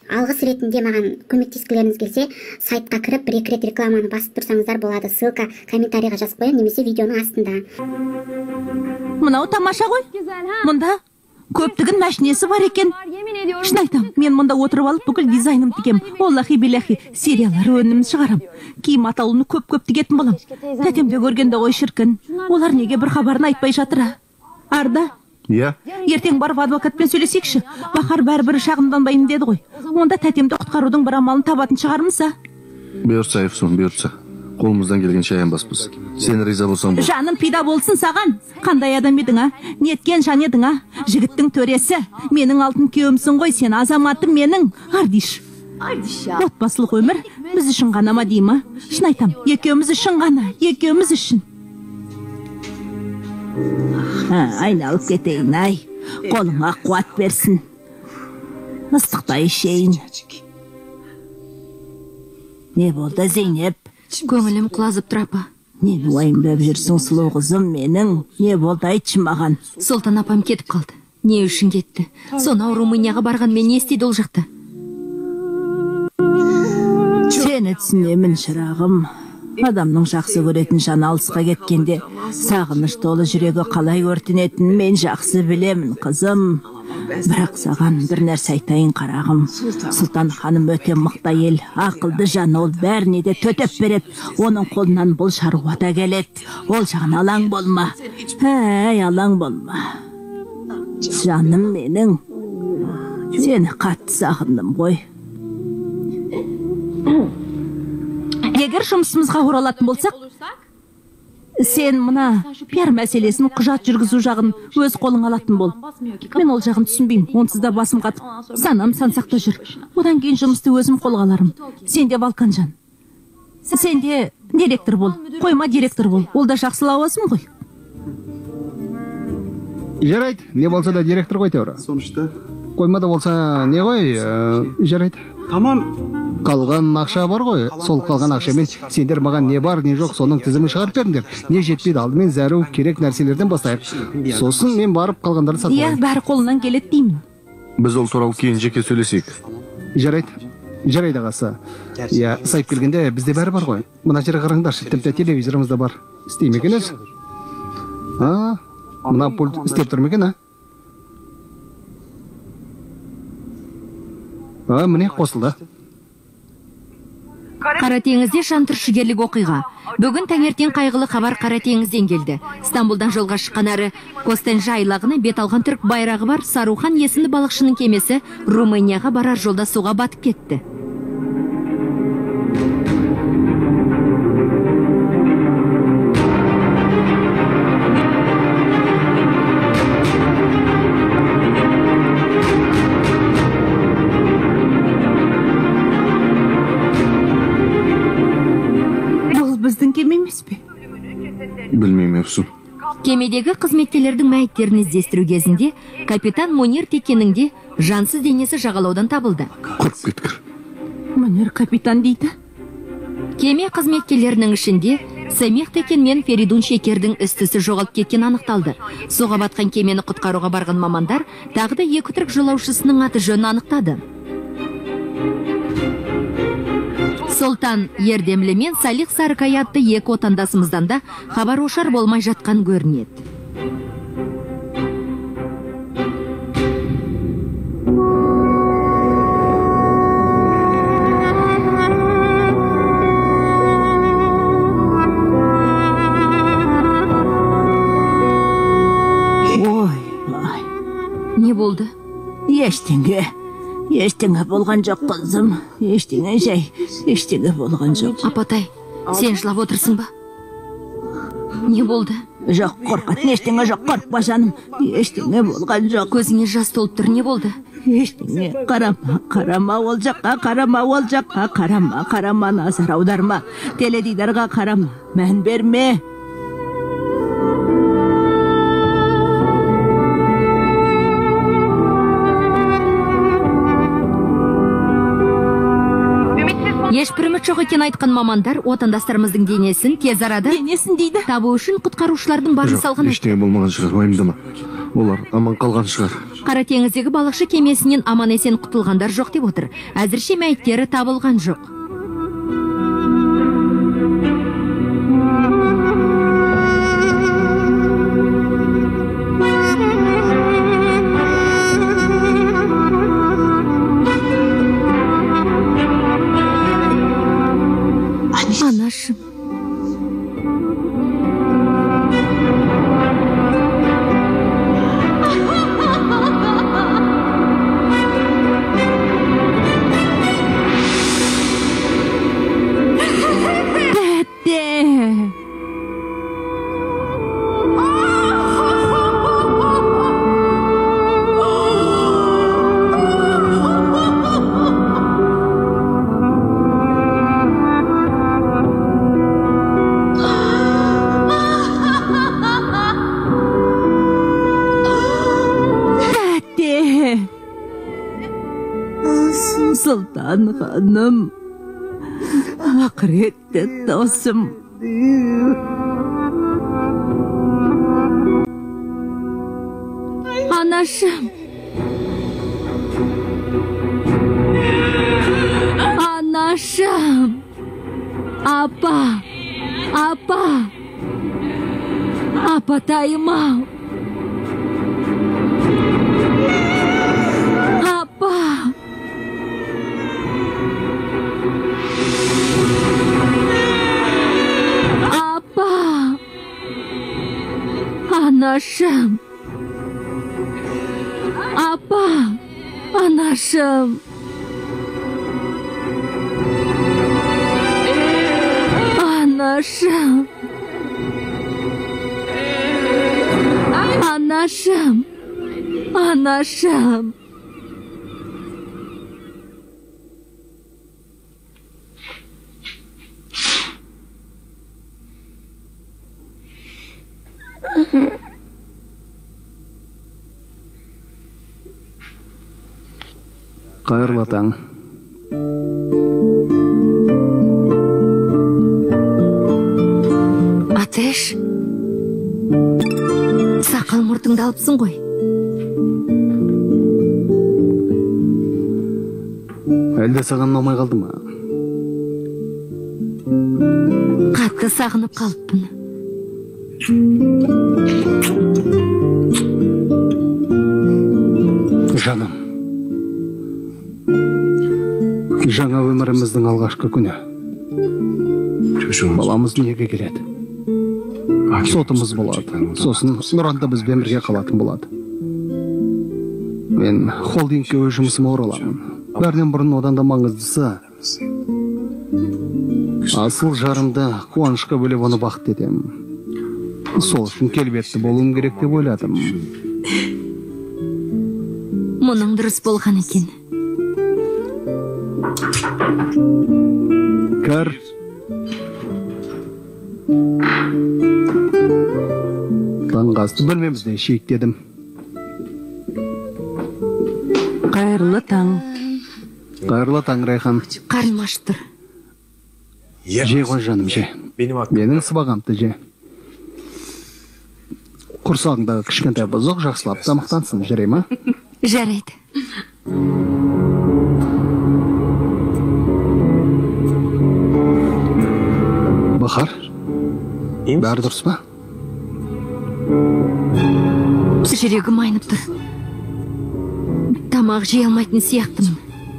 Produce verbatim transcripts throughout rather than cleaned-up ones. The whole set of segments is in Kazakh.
Алғыс ретінде маған көмектескілеріңіз келсе, сайтқа кіріп бір екі рет рекламаны басып тұрсаңыздар болады. Ссылка комментарийға жазып қояйын, немесе видеоның астында. Мынау тамаша ғой. Мұнда көптігін мәшінесі бар екен. Шын айтам, мен мұнда отырып алып бүкіл дизайным тігем. Оллахи билахи, сериялар өнімін шығарам. Киім атаулыны көп-көп тігетін болам. Тәтемде көргенде ғой шіркін. Олар неге бір хабарын айтпай жатыр? Арда? Иә. Ертең барып адвокатпен сөйлесекші. Бақар бәрібір шағымданбайын деді ғой. Онда тәтемді құтқарудың бір амалын табатын шығармыз. Бұйыртса, Ефсун, бұйыртса. Қолымыздан келген шаян баспыз. Сен риза болсаң бұл. Жаным пида болсын саған. Қандай адам едің, а? Неткен жан едің, а? Жігіттің төресі. Менің алтын күйеуімсің ғой, сен азаматым менің. Ардиш. Отбасылық өмір біз үшін ғана ма деймі? Шын айтам, екеуміз үшін ғана, екеуміз үшін. Айналып кетейін, ай. Қолыңа қуат берсін. Ыстықтай ішейін. Не болды, Зейнеп? Көңілім құлазып тұр, апа. Нені уайымдап жүрсің, сұлу қызым менің? Не болды, айтшы маған? Солтан апам кетіп қалды. Не үшін кетті? Сонау Румынияға барған мен не істейді ол жақта? Сені түсінемін, шырағым. Адамның жақсы көретін жаны алысқа кеткенде сағыныш толы жүрегі қалай өртенетінін мен жақсы білемін, қызым. Бірақ саған бір нәрсе айтайын, қарағым. Сұлтан ханым өте мықты ел, ақылды жан, ол бәріне де төтеп береді. Оның қолынан бұл шаруада келеді. Ол жағын алаң болма. Әй, алаң болма. Жаным менің, сені қатты сағындым ғой. Егер жұмысымызға оралатын болсақ, сен мұна пиар мәселесін, құжат жүргізу жағын өз қолың алатын бол. Мен ол жағын түсінбеймін, онсыз да басым қатып, санам сансақта жүр. Одан кейін жұмысты өзім қолға аларым. Сен де Балқанжан. Сен де директор бол, қойма директор бол. Ол да жақсы лауазым ғой. Жарайды, не болса да директор ғой теура. Қоймада болса не ғой, жарайды. Тамам. Қалған ақша бар ғой, сол қалған ақшамен сендер маған не бар, не жоқ, соның тізімін шығарып беріңдер. Не жетпейді, алдымен зәру керек нәрселерден бастайық. Сосын мен барып қалғандарды сатып алайын. Иә, бәрі қолынан келеді деймін. Біз ол туралы кейін жеке сөйлесейік. Жарайды. Жарайды ағасы. Иә, сайып келгенде бізде бәрі бар ғой. Мына жері қараңдаршы, тіпті телевизорымыз да бар. Істей ме екен өзі? А, мына пульт істеп тұр ма екен, а? А, міне қосылды. Қара теңізде жантүршігерлік оқиға. Бүгін таңертең қайғылы хабар Қара теңізден келді. Стамбулдан жолға шыққан әрі Костенжа айлағына бет алған түрік байрағы бар Сарухан есімді балықшының кемесі Румынияға барар жолда суға батып кетті. Білмеймін, Ефсун. Кемедегі қызметкерлердің мәйіттерін іздестіру кезінде капитан Мунир Текенің жансыз денесі жағалаудан табылды. Құрып кеткір. Мунир капитан дейді. Кеме қызметкерлерінің ішінде Самих Текен мен Феридун Шекердің істісі жоғалып кеткен анықталды. Суға батқан кемені құтқаруға барған мамандар тағы да екі түрік жолаушысының аты жөнін анықтады. Солтан Ердемлі мен Салих Сарыкай атты екі отандасымыздан да хабар ошар болмай жатқан көрінеді. Ой, не болды? Ештеңе. Ештеңе болған жоқ, қызым. Ештеңе жай, ештеңе болған жоқ. Апатай, сен жылап отырсың ба? Не болды? Жоқ, қорқатын ештеңе жоқ, қорқпа жаным. Ештеңе болған жоқ. Көзіңе жас толып тұр, не болды? Ештеңе, қарама, қарама ол жаққа, қарама ол жаққа, қарама, қарама, назар аударма. Теледидарға қарама, мән берме. Ешбір үміт жоқ екен айтқан мамандар отандастарымыздың денесін тез арада денесін дейді табу үшін құтқарушылардың барын салған. Жоқ, ештеңе болмаған шығар, уайымдама. Олар аман қалған шығар. Қара теңіздегі балықшы кемесінен аман есен құтылғандар жоқ деп отыр. Әзірше мәйіттері табылған жоқ. Анашым. Сұлтан ханым, ақыретті досым. Анашым. Анашым. Апа. Апа. Апатайым-ау. Апа. Апа. Анашым. Апа. Анашым. Анашым. Анашым. Анашым. Қайырлы таң. Атеш, сақал мұртыңды алыпсың ғой. Әлде саған ұнамай қалды ма? Қатты сағынып қалыппын. Жаным, жаңа өміріміздің алғашқы күні. Баламыз неге келеді? Сотымыз болады. Сосын Нұранда бізбен бірге қалатын болады. Мен холдингке өз жұмысыма ораламын. Бәрінен бұрын одан да маңыздысы, асыл жарымды қуанышқа бөлеп оны бақыт етемін. Сол үшін келбетті болуым керек деп ойладым. Мұның дұрыс болған екен. Кәр. Таңғасты бөлмемізде шейіктедім. Қайырлы таң. Қайырлы таң, Райхан. Қарным ашып тұр. Же ғой жаным, же. Менің сыбағамды же. Құрсағыңдағы кішкентай бұзық жақсылап тамақтансын, жарай ма? Жарайды. Бахар, бәрі дұрыс па? Жүрегім айнып тұр. Тамақ жей алмайтын сияқтымын.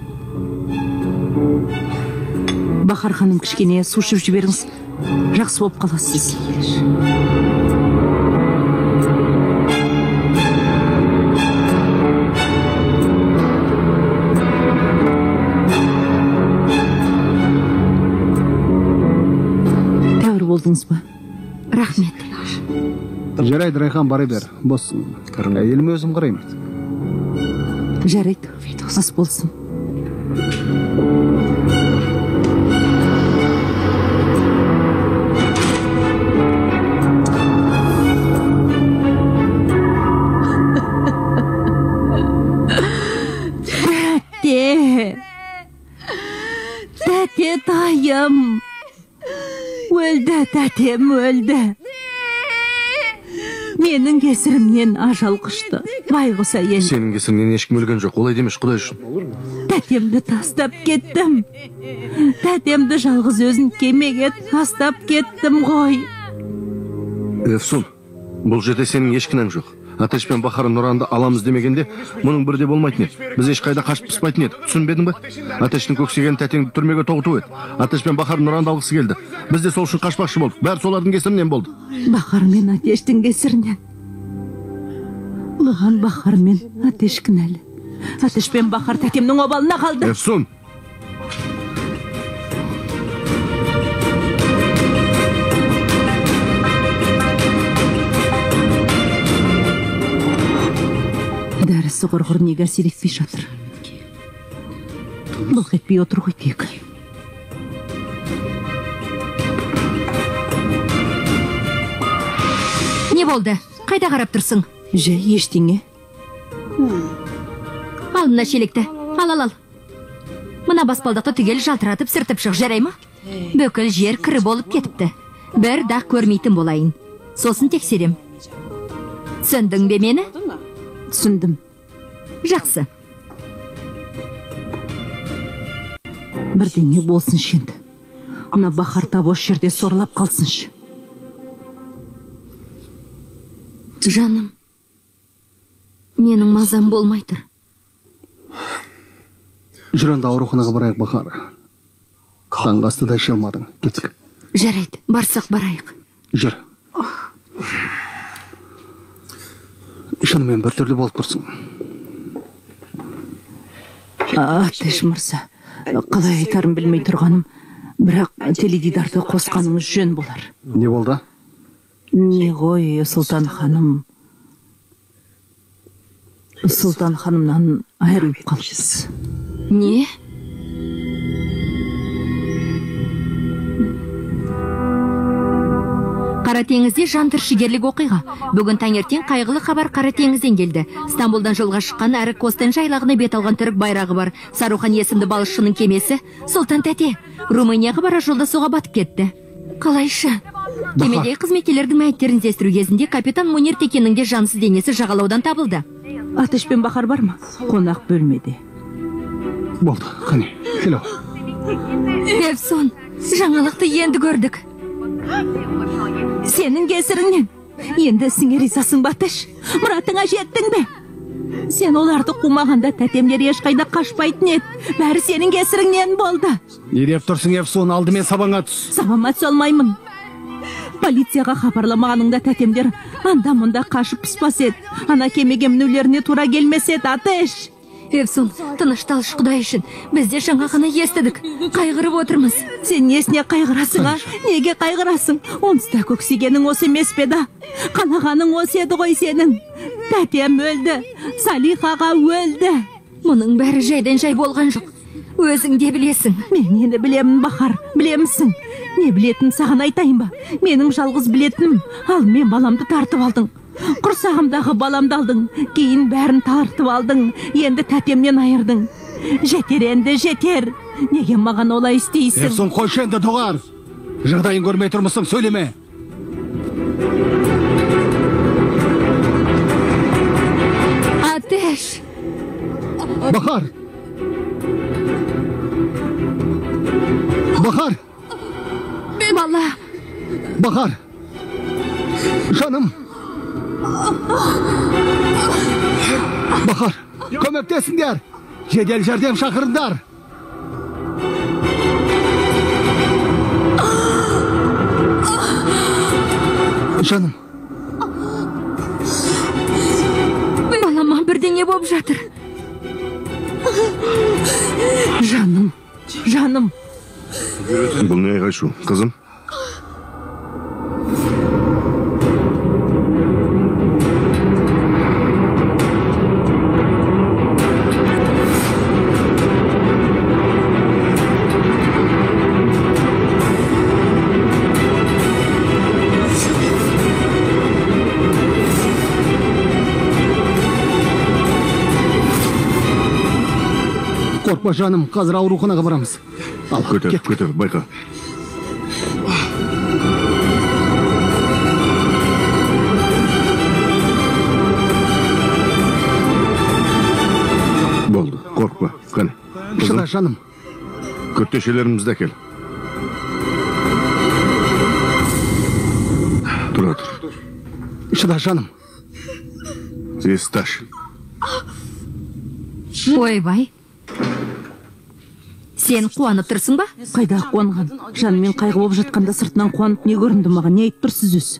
Бахар ханым, кішкене су ішіп жіберіңіз. Жақсы болып қаласыз. Тәуір болдыңыз ба? Рахмет. Жарайды, Райхан, бары бер. Боссың. Әйеліме өзім қараймын. Жарайды, ас болсын. Тәте. Тәте тайым. Өлді, тәтем өлді. Менің кесірімнен ажал құшты. байғұса енді Сенің кесіріңнен ешкім өлген жоқ. Олай демеш, Құдай үшін. тәтемді тастап кеттім. Тәтемді жалғыз өзін кемеге тастап кеттім ғой. Эфсун, бұл жерде сенің еш кінәң жоқ. Атеш пен Бахар Нұранды аламыз демегенде, мұның бірде болмайтын еді. Біз ешқайда қашып пыспайтын еді. Түсінбедің бе? Атештің көксеген тәтеңді түрмеге тоғыту еді. Атеш пен Бахар Нұранды алғысы келді. Біз де сол үшін қашпақшы болдық. Бәрі солардың кесірінен болды. Бахар мен Атештің кесірінен. Бұған Бахар мен Атеш кінәлі. Атеш пен Бахар тәтемнің обалына қалды. Эфсун! Дәрісі құрғыр неге әсер етпей жатыр. Бұлқ етпей отыр ғой тек. Не болды? Қайда қарап тұрсың? Жә, ештеңе. Ал мына шелекті. Ал, ал, ал. Мына баспалдақты түгел жалтыратып сыртып шық, жарай ма? Бүкіл жер кірі болып кетіпті. Бір дақ көрмейтін болайын. Сосын тексерем. Түсіндің бе мені? Түсіндім. Жақсы. Бірдеңе болсын шенді. Мына Бахар та бос жерде сорлап қалсыншы. Жаным, менің мазам болмай тұр. Жүр анда ауруханаға барайық, Бахар. Таңғы асты да іше алмадың. Кетсек. Жарайды, барсақ барайық. Жүр. Шынымен бір түрлі болып тұрсың. Атеш мырза, қалай айтарын білмей тұрғаным, бірақ теледидарды қосқаныңыз жөн болар. Не болды? Не ғой, Сұлтан ханым. Сұлтан ханымнан айырылып қалыпсыз. Не? Қара теңізде жан түршігерлік оқиға. Бүгін таңертең қайғылы хабар Қара теңізден келді. Стамбулдан жолға шыққан әрі Костен жайлағына бет алған түрік байрағы бар. Сарухан есімді балықшының кемесі Сұлтан тәте Румынияға бара жолда суға батып кетті. Қалайша? Кемедегі қызметкерлердің мәйіттерін іздестіру кезінде капитан Мунир Текенің де жансыз денесі жағалаудан табылды. Атеш пен Бахар бар ма? Қонақ бөлмеде. Болды, қане, келу. Эфсон, жаңалықты енді көрдік. Сенің кесіріңнен. Енді сіңе ризасың ба, Атеш? Мұратыңа жеттің бе? Сен оларды қумағанда тәтемдер ешқайда қашпайтын еді. Бәрі сенің кесіріңнен болды. Не деп тұрсың, Эфсон, алдымен сабаңа түс. Сабама түсе алмаймын. Полицияға хабарламағаныңда тәтемдер анда мұнда қашып пыспас еді. Ана кемеге мінулеріне тура келмес еді, Атеш. Эфсон, тынышталыш Құдай үшін. Біз де жаңа ғана естідік. Қайғырып отырмыз. Сен несіне қайғырасың, а? Неге қайғырасың? Онсыз көксегенің осы емес пе да? Қанағаның осы еді ғой сенің. Тәтем өлді. Салихаға өлді. Мұның бәрі жайдан жай болған жоқ. Өзің де білесің. Мен енді білемін, Бахар. Білемісің? Не білетін саған айтайын ба? Менің жалғыз білетінім. Ал мен баламды тартып алдың. Құрсағымдағы баламды алдың. Кейін бәрін тартып алдың. Енді тәтемнен айырдың. Жетер енді, жетер. Неге маған олай істейсің? Эфсон, қойшы енді доғар. Жағдайын көрмей тұрмысың, сөйлеме. Атеш. Бахар. Бахар. Бала. Бахар. Жаным. Бахар, көмектесіңдер. Жедел жәрдем шақырыңдар. Жаным. Балама бірдеңе болып жатыр. Жаным, жаным. Бұл не айғайшу, қызым? Қорқпа жаным, қазір ауруханаға барамыз. Ал, Көтер, көтер, байқа. Қане, Шыда жаным. күртешелерімізді әкел. Тұра тұр. Шыда жаным. Есікті аш. Ойбай. Сен қуанып тұрсың ба? Қайда қуанған? Жанымен қайғы болып жатқанда сыртынан қуанып не көрінді маған? Не айтып тұрсыз өз?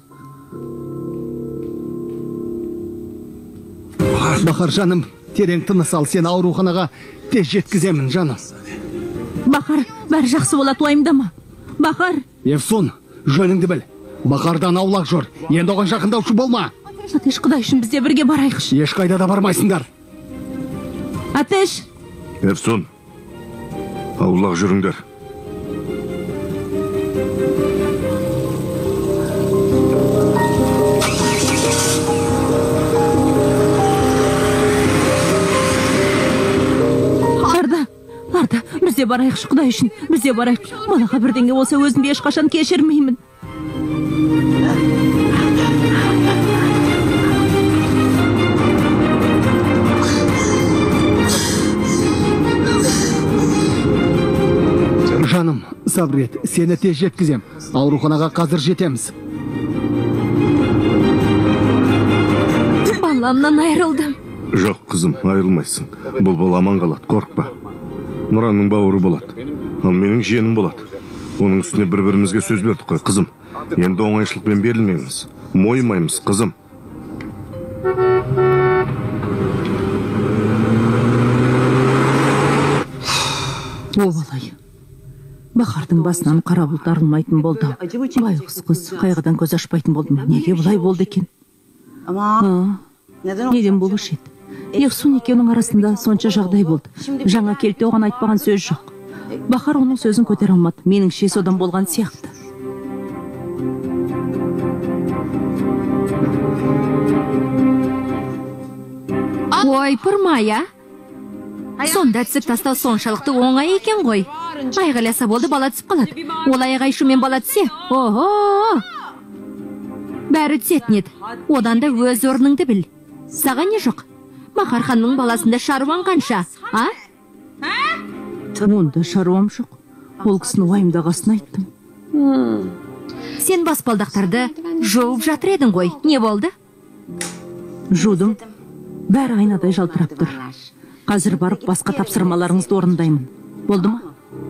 Бахар жаным, терең тыныс ал, сені ауруханаға тез жеткіземін жаным. Бахар, бәрі жақсы болады, уайымдама. Бахар. Евсун, жөніңді біл. Бахардан аулақ жүр. Енді оған жақындаушы болма. Атеш, Құдай үшін бізде бірге барайықшы. Ешқайда да бармайсыңдар. Атеш. Евсун, аулақ жүріңдер. Арда, Арда, бізде барайықшы, Құдай үшін, бізде барайық. Балаға бірдеңе болса өзімді ешқашан кешірмеймін. Жаным, сабыр ет, сені тез жеткізем. Ауруханаға қазір жетеміз. Баламнан айырылдым. Жоқ, қызым, айырылмайсың. Бұл бала аман қалады, қорықпа. Нұранның бауыры болады. Ал менің жиенім болады. Оның үстіне бір-бірімізге сөз бердік қой, қызым. Енді оңайшылықпен берілмейміз. Мойымаймыз, қызым. О, балай. Бахардың басынан қара бұлт арылмайтын болды. Байғұс қыз қайғыдан көз ашпайтын болды ма? Неге бұлай болды екен? А, неден болушы еді? Евсун екеуінің арасында сонша жағдай болды. Жаңа келте оған айтпаған сөз жоқ. Бахар оның сөзін көтере алмады. Меніңше содан болған сияқты. Ой, пырмая. Сонда түсіп тастау соншалықты оңай екен ғой. Айғайласа болды, бала түсіп қалады. Ол айғайшумен бала түсе. Ого! Бәрі түсетін еді. Одан да өз орныңды біл. Саған не жоқ? Бахар ханның баласында шаруан қанша, а? Онда шаруам жоқ. Ол кісіні уайымдағасын айттым. Сен баспалдақтарды жауып жатыр едің ғой. Не болды? Жудым. Бәрі айнадай жалтырап тұр. Қазір барып басқа тапсырмаларыңызды орындаймын. Болды ма?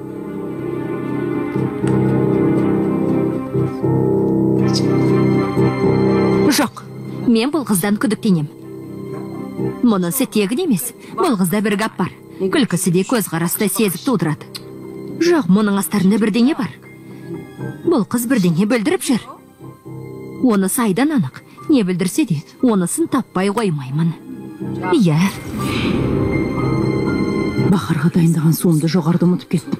Жоқ, мен бұл қыздан күдіктенем. Мұнысы тегін емес. Бұл қызда бір гап бар. Күлкісі де көзқарасты сезік тудырады. Жоқ, мұның астарында бірдеңе бар. Бұл қыз бірдеңе білдіріп жүр. Онысы айдан анық. Не білдірсе де, онысын таппай қоймаймын. Иә. Бахарға дайындаған суымды жоғарды ұмытып кеттім.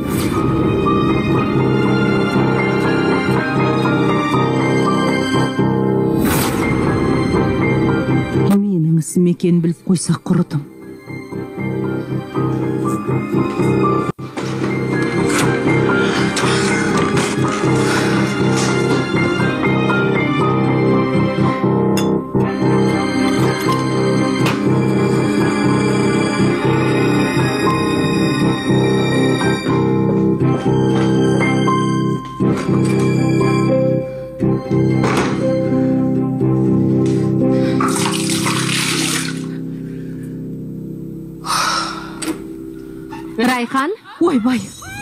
Менің ісім екенін біліп қойсақ құрыдым. Райхан? Ойбай!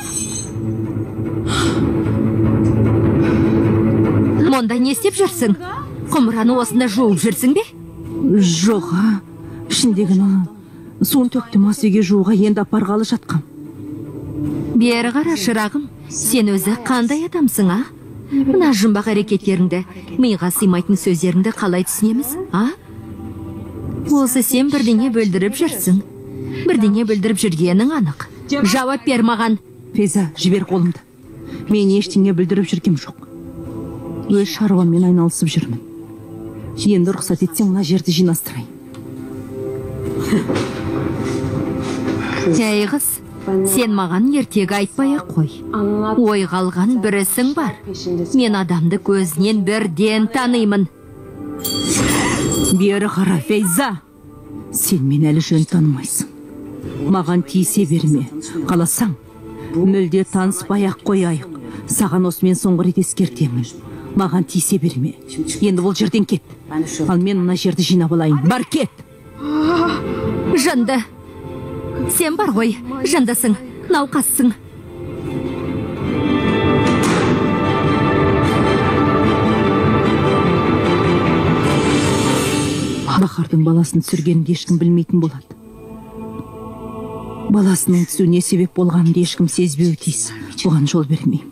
Мұнда не істеп жүрсің? Құмыраны осында жуып жүрсің бе? Жоқ, а. Ішіндегіні суын төктім асеге жуға енді апарғалы жатқам. Бері қара, шырағым. Сен өзі қандай адамсың, а? Мына жұмбақ әрекеттеріңді, миға сыймайтын сөздеріңді қалай түсінеміз, а? Осы сен бірдеңе бөлдіріп жүрсің. Бірдеңе білдіріп жүргенің анық. Жауап бер маған. Фейза, жібер қолымды. Мен ештеңе білдіріп жүргем жоқ. Өз шаруаммен айналысып жүрмін. Енді рұқсат етсең, мына жерді жинастырайын. Әй қыз, сен маған ертегі айтпай-ақ қой. Ой қалған бір ісің бар. Мен адамды көзінен бірден танимын. Бері қара, Фейза. Сен мен әлі жөн танымайсың. Маған тиісе берме. Қаласаң, мүлде таныспай-ақ қояйық. Саған осымен соңғы рет ескертемін. Маған тиісе берме. Енді бұл жерден кет. Ал мен мына жерді жинап алайын. Бар кет. Жанды. Сен бар ғой, жандасың, науқассың. Бахардың баласын түсіргенді ешкім білмейтін болады. Баласының түсуіне себеп болғанды ешкім сезбеуі тиіс. Оған жол бермеймін.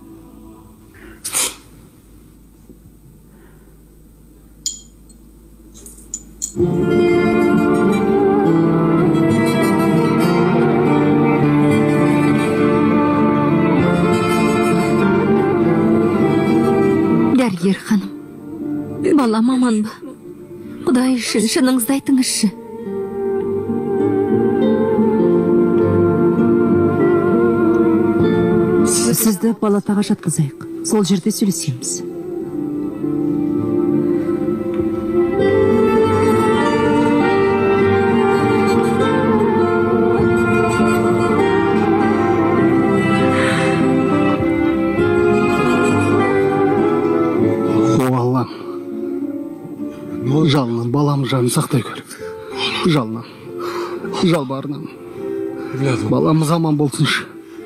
Дәрігер ханым, балам аман ба? Құдай үшін шыныңызды айтыңызшы. Сізді палатаға жатқызайық. Сол жерде сөйлесеміз. Жалынан балам жанын сақтай көр. Жалынан, жалбарынан. Баламыз аман болсыншы.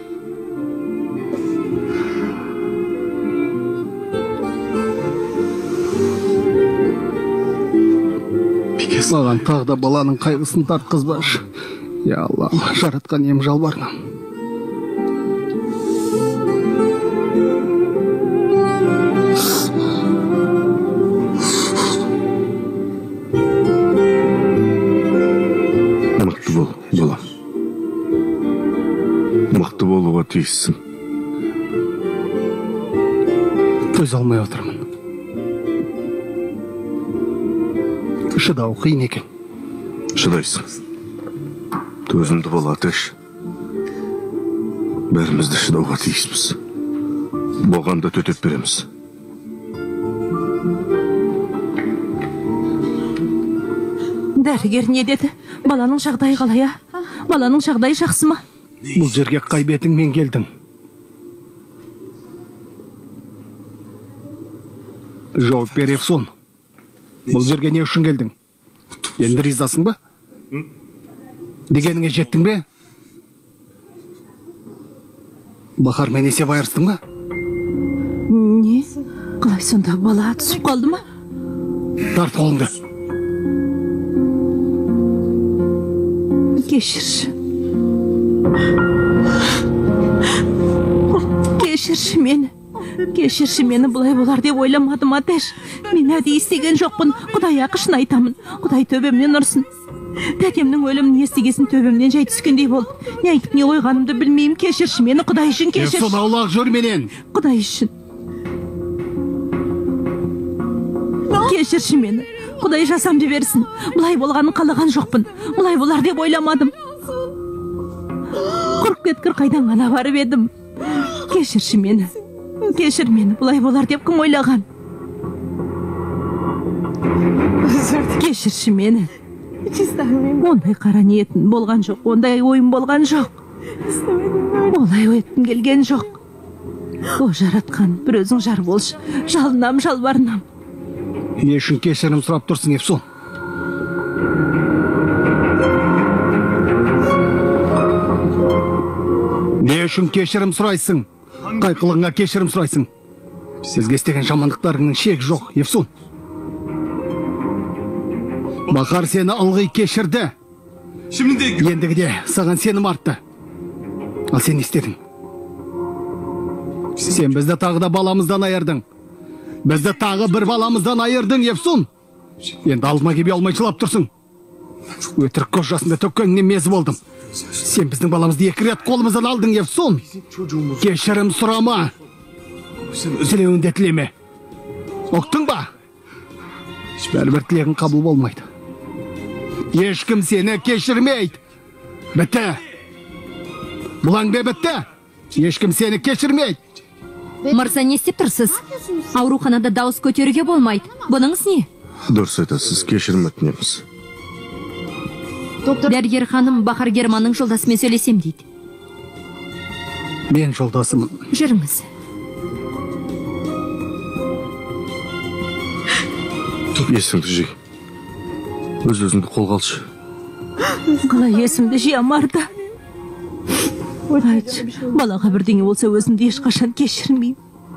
Маған тағы да баланың қайғысын тартқызбашы. Я Аллам, жаратқан ем жалбарынан. Мықты бол, балам. Мықты болуға тиіссің. Төз алмай отырмын. Шыдау қиын екен. Шыдайсың. Төзімді бол, Атеш. Бәрімізді шыдауға тиіспіз. Болғанда төтеп береміз. Дәрігер не деді? Баланың жағдайы қалай, а? Баланың жағдайы жақсы ма? Бұл жерге қай бетіңмен келдің? Жауап бер, Евсон. Бұл жерге не үшін келдің? Енді ризасың ба? Дегеніңе жеттің бе? Бахар мен есеп айырыстың ба? Не? Қалай сонда бала түсіп қалды ма? Тарт қолыңды. Кешірші. Кешірші мені. Кешірші мені, бұлай болар деп ойламадым, Атеш. Мен әдейі істеген жоқпын. Құдай ақышын айтамын. Құдай төбемнен ұрсын. Тәтемнің өлімін естігесін төбемнен жай түскендей болды. Не айтып не қойғанымды білмеймін. Кешірші мені, Құдай үшін кешірші. Евсон, аулақ жүр менен. Құдай үшін. Кешірші мені. Құдай жасамды берсін. Бұлай болғанын қалаған жоқпын. Бұлай болар деп ойламадым. Құрып кеткір қайдан ғана барып едім. Кешірші мені. Кешір мені. Бұлай болар деп кім ойлаған? Кешірші мені. Ондай қара ниетін болған жоқ. Ондай ойым болған жоқ. Олай ойттым келген жоқ. О, жаратқан, бір өзің жар болшы. Жалынам, жалбарынам. Не үшін кешірім сұрап тұрсың, Евсон? Не үшін кешірім сұрайсың? Қай қылыңа кешірім сұрайсың? Сізге істеген жамандықтарыңның шек жоқ, Евсон. Бахар сені ылғи кешірді. Ендігіде саған сенім артты. Ал сен не істедің? Сен бізді тағы да баламыздан айырдың. Бізді тағы бір баламыздан айырдың, Евсон. Енді алдыма кебе алмай жылап тұрсың. Өтірік көз жасында төккеніңнен мезі болдым. Сен біздің баламызды екі рет қолымыздан алдың, Евсон. Кешірім сұрама. Тілеуінде тілеме. Оқтың ба? Бәрібір тілегің қабыл болмайды. Ешкім сені кешірмейді. Бітті. Бұлаң бе бітті. Ешкім сені кешірмейді. Мырза, не істеп тұрсыз? Ауруханада дауыс көтеруге болмайды. Бұныңыз не? Дұрыс айтасыз, кешірім өтінеміз. Дәрігер ханым Бахар Германның жолдасымен сөйлесем дейді. Мен жолдасымын. Жүріңіз. Есіңді жи. Өз-өзіңді қолға алшы. Қалай есімді жи, Амарда? Айтшы, балаға бірдеңе болса өзімді ешқашан кешірмеймін.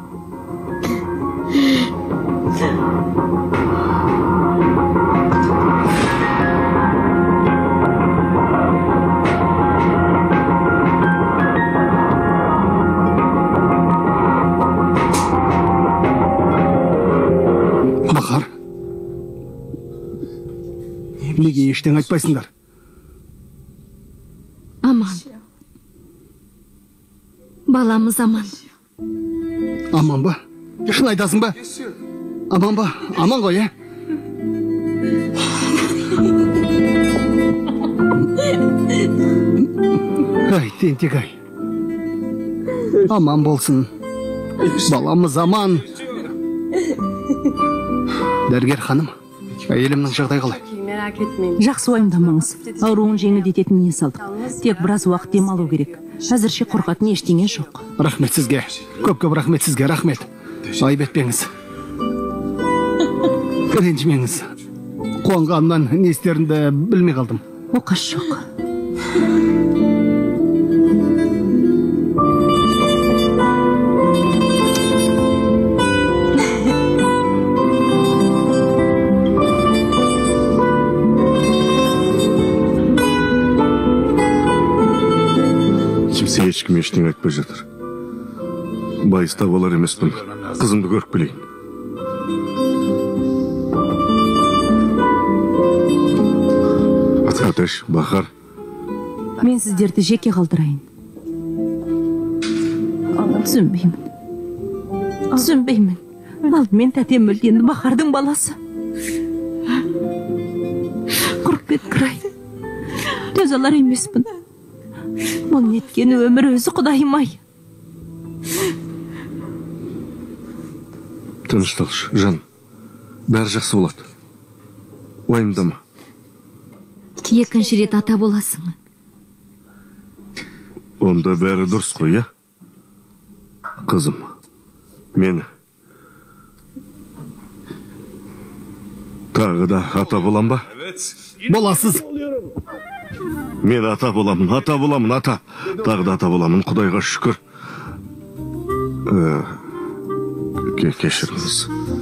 Бахар, неге ештеңе айтпайсыңдар? Аман. Баламыз аман. Аман ба? Шын айтасың ба? Аман ба? Аман ғой, е? Ай, тентек ай. Аман болсын. Баламыз аман. Дәрігер ханым, әйелімнің жағдай қалай? Жақсы уайымдамаңыз. Ауруын жеңілдететін ем салдық. Тек біраз уақыт демалу керек. Әзірше қорқатын ештеңе жоқ. Рахмет сізге. Көп-көп рахмет сізге, рахмет. Айып етпеңіз. Ренжімеңіз. Қуанғаннан не істерімді білмей қалдым. Оқас жоқ. Kimse ешкім ештеңе айтпай жатыр. Байыста болар емеспін. Қызымды көріп білейін. Атеш, Бахар. Мен сіздерді жеке қалдырайын. Түсінбеймін. Түсінбеймін. Алдымен тәтем өлгенді Бахардың баласы. Құрып край. Төз алар емеспін. Бұл неткені өмір өзі, Құдайым-ай. Тынышталшы, жан. Бәрі жақсы болады. Уайымдама. Екінші рет ата боласың. Онда бәрі дұрыс қой, я? Қызым, мен тағы да ата болам ба? Боласыз. Мен ата боламын, ата боламын, ата. Тағы да ата боламын, Құдайға шүкір. Кешіріңіз.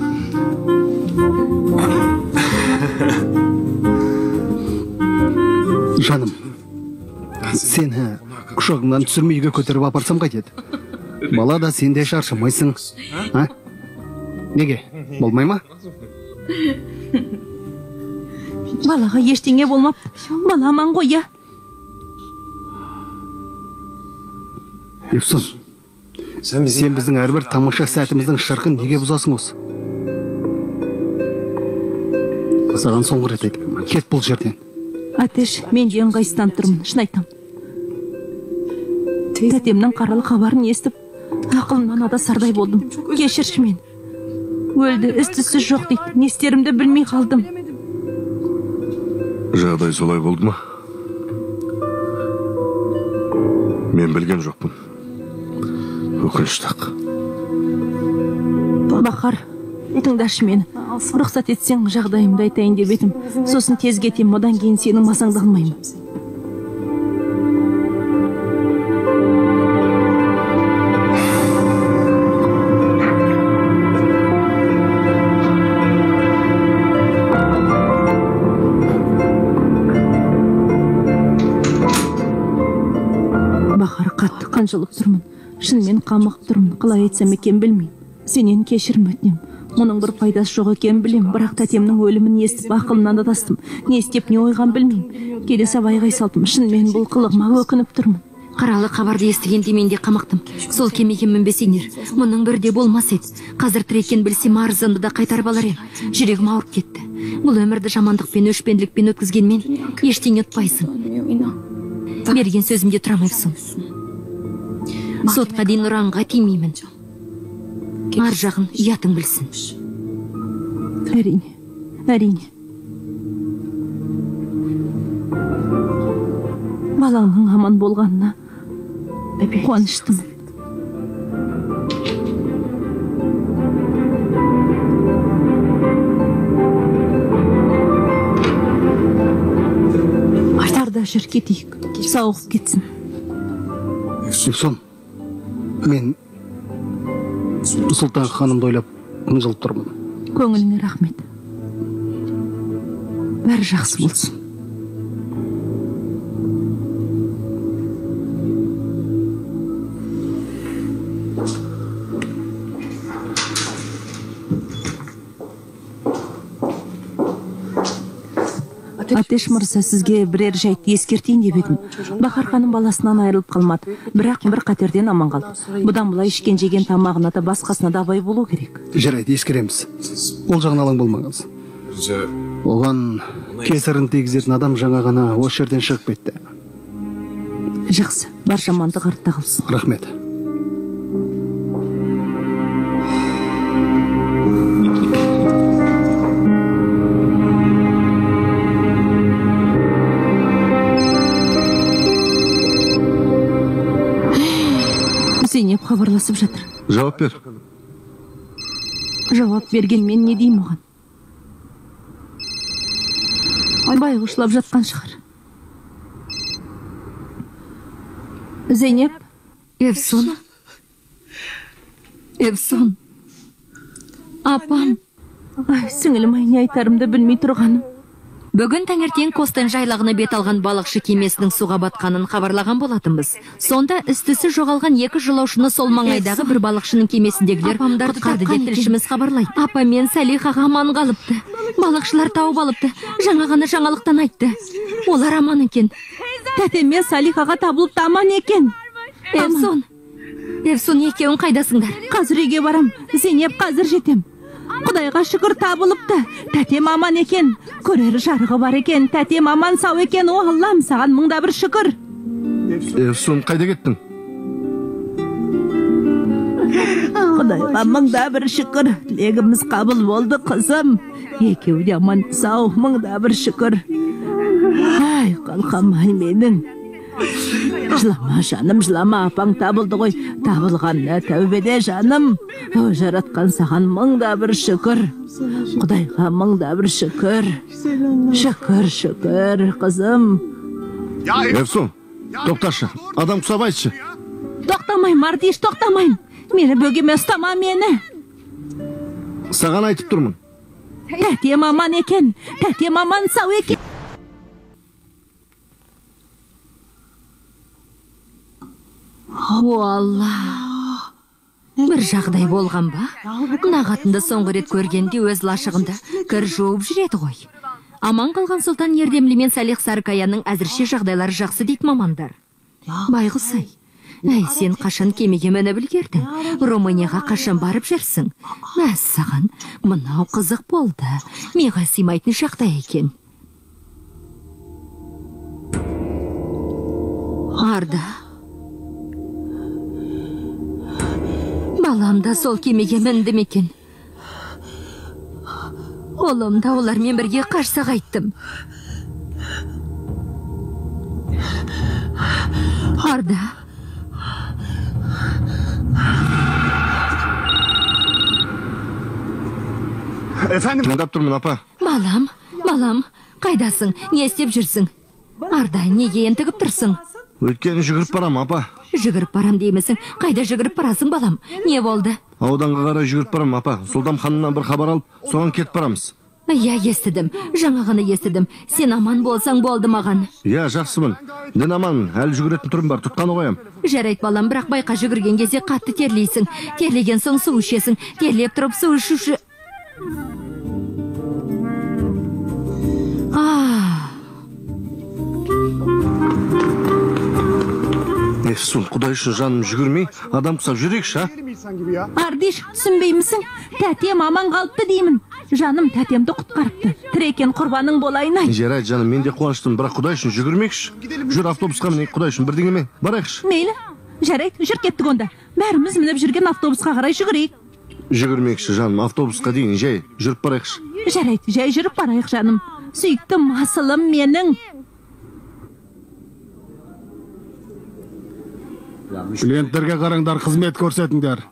Жаным, сені құшағыңнан түсірмей үйге көтеріп апарсам қайтеді? Бала да сен де шаршамайсың. А? Неге? Болмай ма? Балаға ештеңе болмап, бала аман ғой, я. Евсон, сен біздің әрбір тамаша сәтіміздің шырқын неге бұзасың осы? Саған соңғы рет айтып, кет бұл жерден. Атеш, мен жең қайыстан тұрмын, шын айтам. Тәтемнің қаралы хабарын естіп, ақылымнан адасардай болдым. Кешірші мен. Өлді, із-түссіз жоқ дейді. Не істерімді білмей қалдым. Жағдай солай болды ма? Мен білген жоқпын. Өкініштақ. Бахар, тыңдашы мені. Рұқсат етсең, жағдайымды айтайын деп едім. Сосын тез кетем, одан кейін сенің масаңды алмаймын. Бахар, қатты қанжылып тұрмын. Шынымен қамығып тұрмын. Қалай айтсам екен білмеймін. Сенен кешірім өтінем. Мұның бір пайдасы жоқ екен білем, бірақ тәтемнің өлімін естіп ақылымнан адастым. Не істеп не ойған білмеймін. Келесі абайға салдым. Шынымен бұл қылығыма өкініп тұрмын. Қаралы хабарды естігенде мен де қамықтым. Сол кемеге мінбесеңдер, мұның бірде болмас еді. Қазір тіреккен білсем арызымды да қайтарып алар ем. Жүрегім ауырып кетті. Бұл өмірді жамандықпен, өшпенділікпен өткізгенмен ештеңе ұтпайсың. Берген сөзімде тұрамайсың. Сотқа дейін ұранға тимеймін. Ар жағын ұятың білсін. Әрине, әрине. балаңның аман болғанына қуаныштымын. Арда жүр кетейік, сауығып кетсін. Евсон, мен Сұлтан ханымды ойлап ұмжылып тұрмын. Көңіліңе рахмет. Бәрі жақсы болсын. Атеш мырза, сізге бірер жайтты ескертейін деп едім. Бахар ханым баласынан айырылып қалмады, бірақ бір қатерден аман қалды. Бұдан бұлай ішкен жеген тамағына да басқасына да абай болу керек. Жарайды, ескереміз. Ол жағын алаң болмаңыз. Оған кесірін тигізетін адам жаңа ғана осы жерден шығып кетті. Жақсы, бар жамандық артта қалсын. Рахмет. Зейнеп хабарласып жатыр. Жауап бер. Жауап берген мен не деймін оған? Байғұшлап жатқан шығар. Зейнеп. Евсон. Евсон. Апам. Ай, сіңілім, ай, не айтарымды білмей тұрғаным. Бүгін таңертең Костен жайлағына бет алған балықшы кемесінің суға батқанын хабарлаған болатынбыз. Сонда із-түзсіз жоғалған екі жолаушыны сол маңайдағы бір балықшының кемесіндегілер құтқарды деп тілшіміз хабарлайды. Апа мен Салихаға аман қалыпты. Балықшылар тауып алыпты. Жаңа ғана жаңалықтан айтты. Олар аман екен. Тәтеме Салихаға табылыпты, аман екен. Евсон. Евсон, екеуің қайдасыңдар? Қазір үйге барам. Зейнеп, қазір жетем. Құдайға шүкір табылыпты. Тәтем аман екен. Көрер жарығы бар екен. Тәтем аман сау екен. О Аллам, саған мыңда бір шүкір. Евсон, қайда кеттің? Құдайға мыңда бір шүкір. Тілегіміз қабыл болды, қызым. Екеу де аман сау, мыңда бір шүкір. Ай, қалқамай менің. Жылама жаным, жылама, апаң табылды ғой. Табылғанына тәубеде жаным. О, жаратқан саған мыңда бір шүкір. Құдайға мыңда бір шүкір. Шүкір, шүкір, қызым. Евсон, тоқташы, адам құсап айтшы. Тоқтамайм, Ардиш, тоқтамайм. Мені бөгеме ұстама мені. Саған айтып тұрмын. Тәтем аман екен, тәтем аман сау екен. О, Алла. Бір жағдай болған ба? Нағатынды соңғы рет көргенде өз лашығында кір жуып жүреді ғой. Аман қалған Сұлтан Ердемлі мен Салих Сарыкаяның әзірше жағдайлары жақсы дейді мамандар. Байғұс-ай, әй, сен қашан кемеге мініп үлгердің? Румынияға қашан барып жүрсің? Мәссаған, мынау қызық болды. Миға сыймайтын жағдай екен. Арда. Балам да сол кемеге мінді мекен. Олым да олармен бірге қашса қайттым. Арда. Тыңдап тұрмын, апа. Балам, балам, қайдасың? Не істеп жүрсің? Арда, неге ентігіп тұрсың? Өйткені жүгіріп барам, апа. Жүгіріп барам деймісің? Қайда жүгіріп барасың, балам? Не болды? Ауданға қарай жүгіріп барам, апа. Сұлтан ханымнан бір хабар алып, соған кетіп барамыз. Я естідім, жаңа ғана естідім. Сен аман болсаң болды маған. Я, жақсымын. Дін аман, әлі жүгіретін түрім бар, тұтқаны қоям. Жарайды, балам, бірақ байқа жүгірген кезде қатты терлейсің. Терлеген соң су ішесің. Терлеп тұрып су ішуші. Евсон, құдай үшін жаным жүгірмей, адам құсап жүрекші, а? Ардиш, түсінбеймісің? Тәтем аман қалыпты деймін. Жаным тәтемді құтқарыпты. Тірекен құрбаның болайын ай. Жарайды, жаным, мен де қуаныштым, бірақ құдай үшін жүгірмекші. Жүр автобусқа мінейік, құдай үшін бірдеңеме барайықшы. Мейлі, жарайды, жүр кеттік онда. Бәріміз мініп жүрген автобусқа қарай жүгірейік. Жүгірмекші, жаным, автобусқа дейін жай жүріп барайықшы. Жарайды, жай жүріп барайық, жаным. Сүйіктім, асылым менің. Клиенттерге қараңдар, қызмет көрсетіңдер.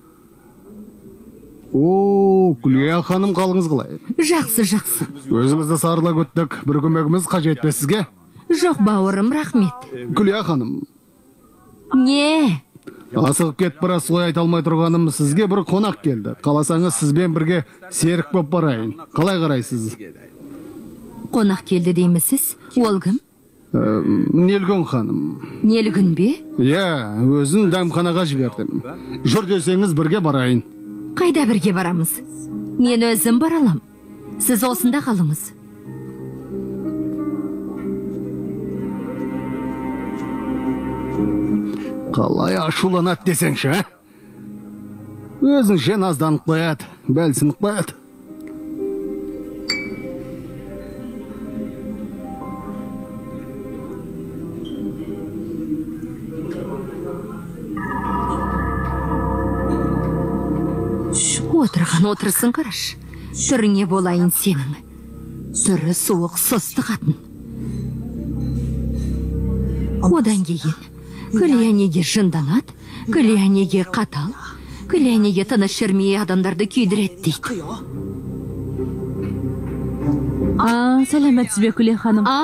О, Күлия ханым, қалыңыз қалай? Жақсы, жақсы. Өзімізді сарыла көттік. Бір көмегіміз қажет пе сізге? Жоқ, бауырым, рахмет. Күлия ханым. Не? Асығып кетіп біраз солай айта алмай тұрғаным, сізге бір қонақ келді. Қаласаңыз сізбен бірге серік боп барайын. Қалай қарайсыз? Қонақ келді деймісіз? Ол кім? Нелгін ханым. Нелгін бе? Иә, өзін дәмханаға жібердім. Жүр десеңіз бірге барайын. Қайда бірге барамыз? Мен өзім бара алам. Сіз осында қалыңыз. Қалай ашуланат десеңші, ә? Өзінше назданып қояды, бәлсініп қояды. Отырған отырысын қараш. Түріңе болайын сенің. Түрі суық сұсты қатын. Одан кейін Күлия неге жынданат, Күлия неге қатал, Күлия неге тыныш жүрмей адамдарды күйдіреді дейді. А, сәлеметсіз бе, Күлия ханым? А.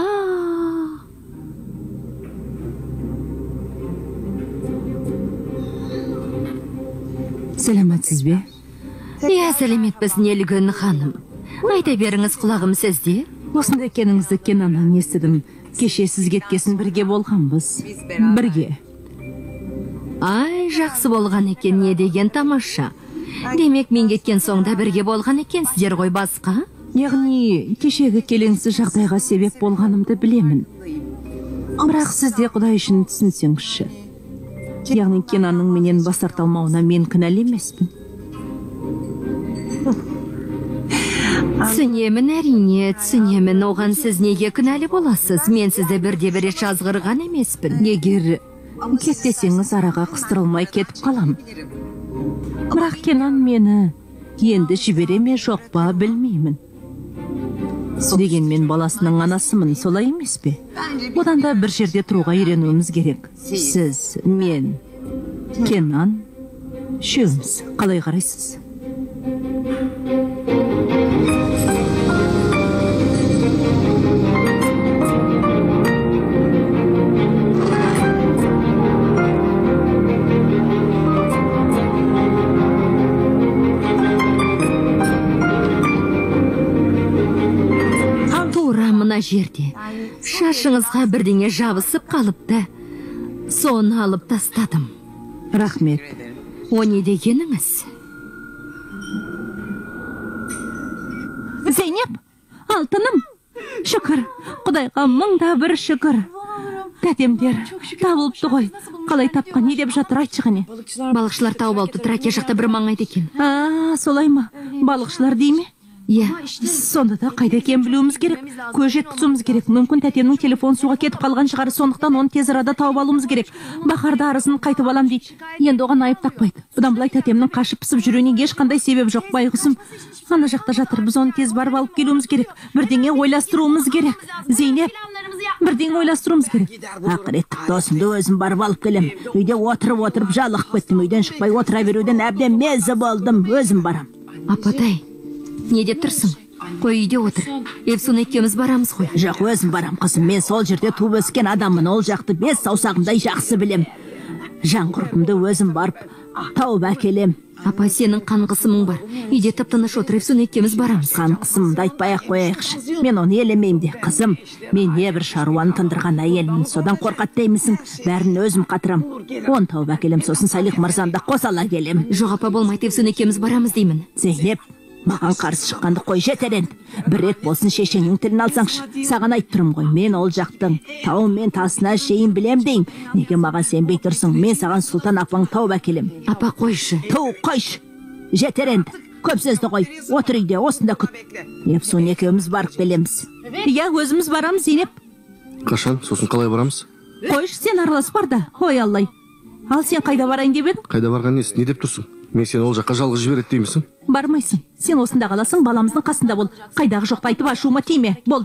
Сәлеметсіз бе? Иә, сәлеметпіз, Нелгін ханым. Айта беріңіз, құлағым сізде. Осында екеніңізді Кенаннан естідім. Кеше сіз кеткесін бірге болғанбыз. Бірге. Ай, жақсы болған екен, не деген тамаша. Демек, мен кеткен соңда бірге болған екен, сіздер ғой басқа? Яғни, кешегі келеңсіз жағдайға себеп болғанымды білемін. Бірақ сізде Құдай үшін түсінсеңізші. Яғни, Кенанның менен бас тарта алмауына мен кінәлі емеспін. Түсінемін, әрине, түсінемін. Оған сіз неге кінәлі боласыз? Мен сізді бірде бір рет жазғырған емеспін. Егер кетпесеңіз араға қыстырылмай кетіп қалам. Бірақ Кенан мені енді жібере ме жоқ па білмеймін. Дегенмен баласының анасымын, солай емес пе? Одан да бір жерде тұруға үйренуіміз керек. Сіз, мен, Кенан, үшеуміз. Қалай қарайсыз? Мына жерде шашыңызға бірдеңе жабысып қалыпты. Соны алып тастадым. Рахмет. О не дегеніңіз? Зейнеп, алтыным. Шүкір, Құдайға мыңда бір шүкір. Тәтемдер табылыпты ғой. Қалай тапқан, не деп жатыр, айтшы қане? Балықшылар тауып алыпты, Траке жақта бір маңайды екен. А, солай ма? Балықшылар дей ме? Иә. Сонда да қайда екен білуіміз керек. Көз жеткізуіміз керек. Мүмкін тәтемнің телефон суға кетіп қалған шығар, сондықтан оны тез арада тауып алуымыз керек. Бақарда арызын қайтып алам дейді. Енді оған айып тақпайды. Бұдан былай тәтемнің қашып пысып жүруіне ешқандай себеп жоқ, байғұсым. Ана жақта жатыр, біз оны тез барып алып келуіміз керек. Бірдеңе ойластыруымыз керек. Зейнеп, бірдеңе ойластыруымыз керек. Ақыреттік досымды өзім барып алып келем. Үйде отырып-отырып жалығып кеттім. Үйден шықпай отыра беруден әбден мезі болдым. Өзім барам. Апатай, не деп тұрсың? Қой, үйде отыр. Евсун екеуміз барамыз ғой. Жоқ, өзім барам, қызым. Мен сол жерде туып өскен адаммын. Ол жақты бес саусағымдай жақсы білем. Жан ғұрпымды өзім барып тауып әкелем. Апа, сенің қан қысымың бар. Үйде тып-тыныш отыр, Евсун екеуміз барамыз. Қан қысымымды айтпай-ақ қояйықшы. Мен оны елемеймін де, қызым. Мен не бір шаруаны тындырған әйелмін. Содан қорқат деймісің? Бәрін өзім қатырам. Он тауып әкелем, сосын Салих мырзаны да қосала келем. Жоқ, апа, болмайды, Евсун екеуміз барамыз деймін. Зейнеп, маған қарсы шыққанды қой, жетер енді. Бір рет болсын шешеңнің тілін алсаңшы. Саған айт тұрым ғой, мен ол жақтың тауы мен тасына шейін білем дейм. Неге маған сенбей тұрсың? Мен саған Сұлтан апаң тауып әкелем. Апа, қойшы. Тау, қойшы. Жетер енді. Көп сөзді қой. Отыр үйде, осында күт. Евсун екеуміз барып келеміз. Иә, өзіміз барамыз, Зейнеп. Қашан? Сосын қалай барамыз? Қойшы, сен аралас бар да. Ой, Аллай. Ал сен қайда барайын деп едің? Қайда барған несі? Не деп тұрсың? Мен сен ол жаққа жалғыз жібереді деймісің? Бармайсың. Сен осында қаласың, баламыздың қасында бол. Қайдағы жоқты айтып ашуыма тиме. Болды.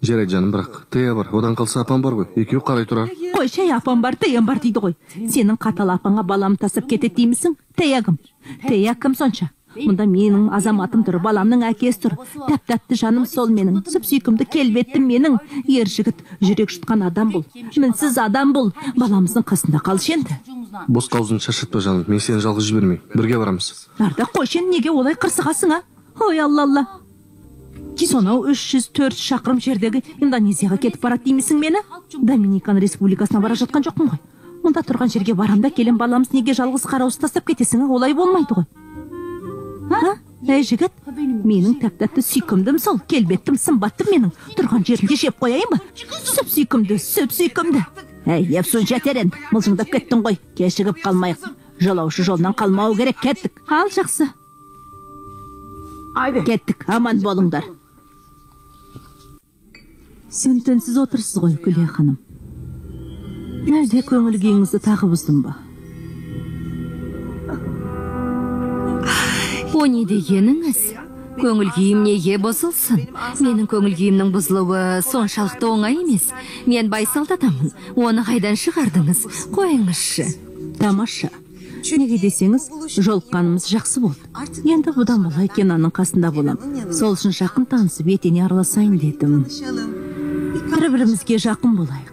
Жарайды жаным, бірақ Тея бар, одан қалса апам бар ғой, екеуі қарай тұрар. Қой, шай апам бар, Теям бар дейді ғой. Сенің қатал апаңа балам тасып кетеді деймісің? Тея кім? Тея кім сонша? Мұнда менің азаматым тұр, баламның әкесі тұр. Тәп-тәтті жаным сол менің, сүп-сүйкімді келбеттім менің. Ер жігіт, жүрек жұтқан адам бұл. Мінсіз адам бұл. Баламыздың қасында қалшы енді. Бос қаузын шашытпа жаным, мен сені жалғыз жібермей. Бірге барамыз. Ардақ, қойшен неге олай қырсығасың, а? Ой, алла-алла. Сонау үш жүз төрт шақырым жердегі Индонезияға кетіп барады деймісің мені? Доминикан республикасына бара жатқан жоқпын ғой. Мұнда тұрған жерге барамда келем, баламыз неге жалғыз қараусыз тастап кетесің, олай болмайды ғой. Ха? Әй жігіт, менің тәп-тәтті сүйкімдім сол, келбеттім, сымбаттым менің. Тұрған жерінде жеп қояйын ба? Сүп сүйкімді, сүп сүйкімді. Әй, Ефсун жәтерен, мылжыңдап кеттің ғой, кешігіп қалмайық. Жолаушы жолынан қалмау керек, кеттік. Ал жақсы. Кеттік, аман болыңдар. Сен түнсіз отырсыз ғой, Күлия ханым. Әлде көңіл күйіңізді тағы бұздым ба? О не дегеніңіз? Көңіл күйім неге бұзылсын? Менің көңіл күйімнің бұзылуы соншалықты оңай емес. Мен байсалдатамын. Оны қайдан шығардыңыз? Қойыңызшы. Тамаша. Неге десеңіз, жолыққанымыз жақсы болды. Енді бұдан былай Кенаның қасында болам. Сол үшін жақын танысып етене араласайын дедім. Бір-бірімізге жақын болайық.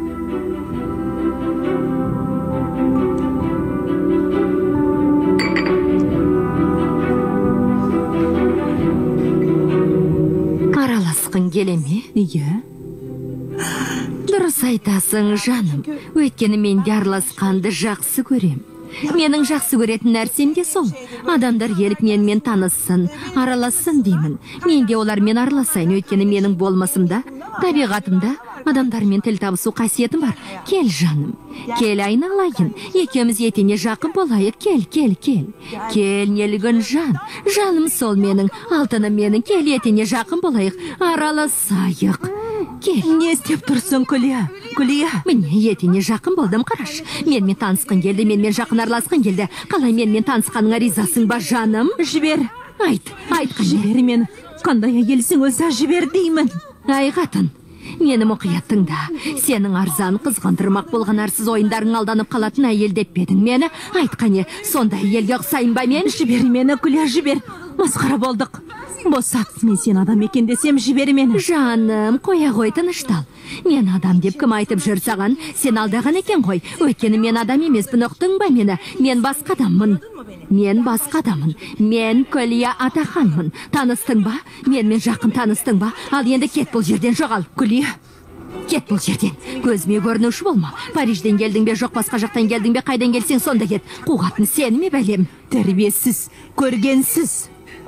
Араласқың келе ме? Иә. Дұрыс айтасың, жаным. Өйткені мен де араласқанды жақсы көрем. Менің жақсы көретін нәрсем де сол. Адамдар келіп менімен таныссын, аралассын деймін. Мен де олармен араласайын, өйткені менің болмасымда, табиғатымда адамдармен тіл табысу қасиетім бар. Кел, жаным, кел айналайын. Екеуміз етене жақын болайық. Кел, кел, кел. Кел, нелігін жан. Жаным сол менің, алтыным менің. Кел, етене жақын болайық. Араласайық. Кел. Не істеп тұрсың, Күлия? Күлия? Міне, етене жақын болдым, қараш. Менмен танысқың келді, менмен жақын араласқың келді. Қалай менмен танысқаныңа ризасың ба, жаным? Жібер. Айт, айт, жібер мені. Қандай әйелсің өзі, жібер деймін. Ай, қатын, мені мұқият тыңда. Сенің арзан қызғандырмақ болған арсыз ойындарың алданып қалатын әйел деп бедің мені. Айт, қане, сонда әйелге ұқсайын ба мен? Жібер мені, Күлия, жібер. Масқара болдық. Босат, мен сен адам екен десем, жібер мені. Жаным, қоя ғой, тыныштал. Мен адам деп кім айтып жүр саған? Сен алдаған екен ғой. Өйткені мен адам емеспін, ұқтың ба мені? Мен басқа адаммын. Мен басқа адаммын. Мен Күлия Атаханмын. Таныстың ба? Менмен жақын таныстың ба? Ал енді кет бұл жерден, жоғал. Күлия, кет бұл жерден. Көзіме көрінуші болма. Парижден келдің бе, жоқ басқа жақтан келдің бе, қайдан келсең сонда кет. Қуғатын сені ме бәлем? Тәрбиесіз, көргенсіз.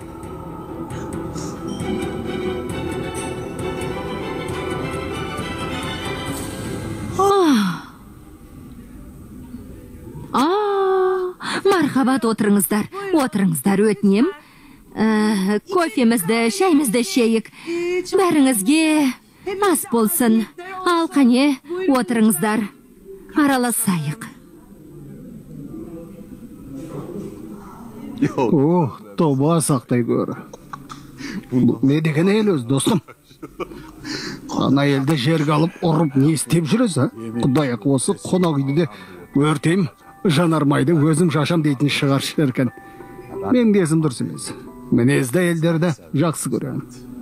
А, мархабат, отырыңыздар. Отырыңыздар, өтінем. Ә, кофемізді, шайымызды ішейік. Бәріңізге ас болсын. Ал қане, отырыңыздар. Араласайық. О, тоба сақтай көр. Не деген әйел өз, достым? Ана елді жерге алып ұрып не істеп жүріз, а? Құдай ақы осы қонақ үйді де өртем, жанармайды өзім шашам дейтін шығар шіркен. Мен кезім дұрыс емес. Мінезді әйелдерді жақсы көрем.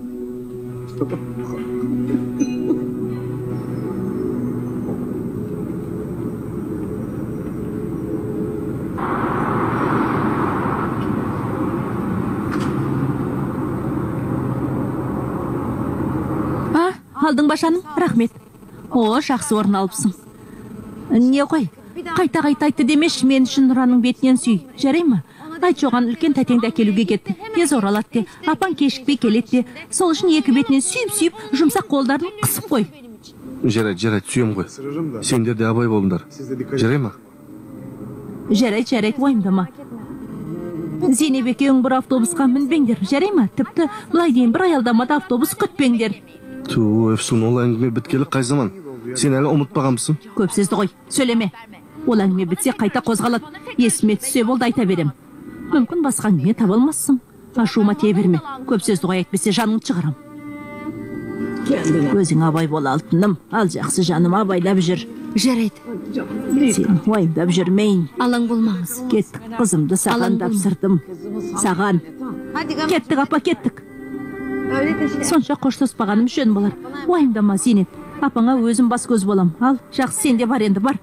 Алдың ба жаным? Рахмет. О, жақсы орын алыпсың. Не қой? Қайта-қайта айтты демеш, мен үшін Нұраның бетінен сүй. Жарай ма? Айт, жоған үлкен тәтеңді әкелуге кетті. Тез оралады де, апаң кешікпей келеді де. Сол үшін екі бетінен сүйіп-сүйіп, жұмсақ қолдарын қысып қой. Жарайды, жарайды, сүйем ғой. Сендер де абай болыңдар. Жарай ма? Жарайды, жарайды, уайымдама. Зейнеп екеуің бір автобусқа мінбеңдер. Жарай ма? Тіпті былай дейін бір аялдамада автобус күтпеңдер. Ту, Ефсун, ол әңгіме біткелі қай заман? Сен әлі ұмытпағамсың? Көп сөзді ғой, сөйлеме. Ол әңгіме бітсе қайта қозғалады. Есіме түссе болды айта берем. Мүмкін басқа әңгіме таба алмассың. Ашуыма тие берме. Көп сөзді ғой, әйтпесе жаныңды шығарам. Өзің абай бол алтыным. Ал жақсы жаным, абайлап жүр. Жарайды. Сен уайымдап жүрмейін. Алаң болмаңыз. Кеттік, қызымды саған тапсырдым. Саған. Кеттік, апа, кеттік. Сонша қоштаспағаным жөн болар. Уайымдама, Зейнеп. Апаңа өзім бас көз болам. Ал, жақсы, сен де бар енді, бар.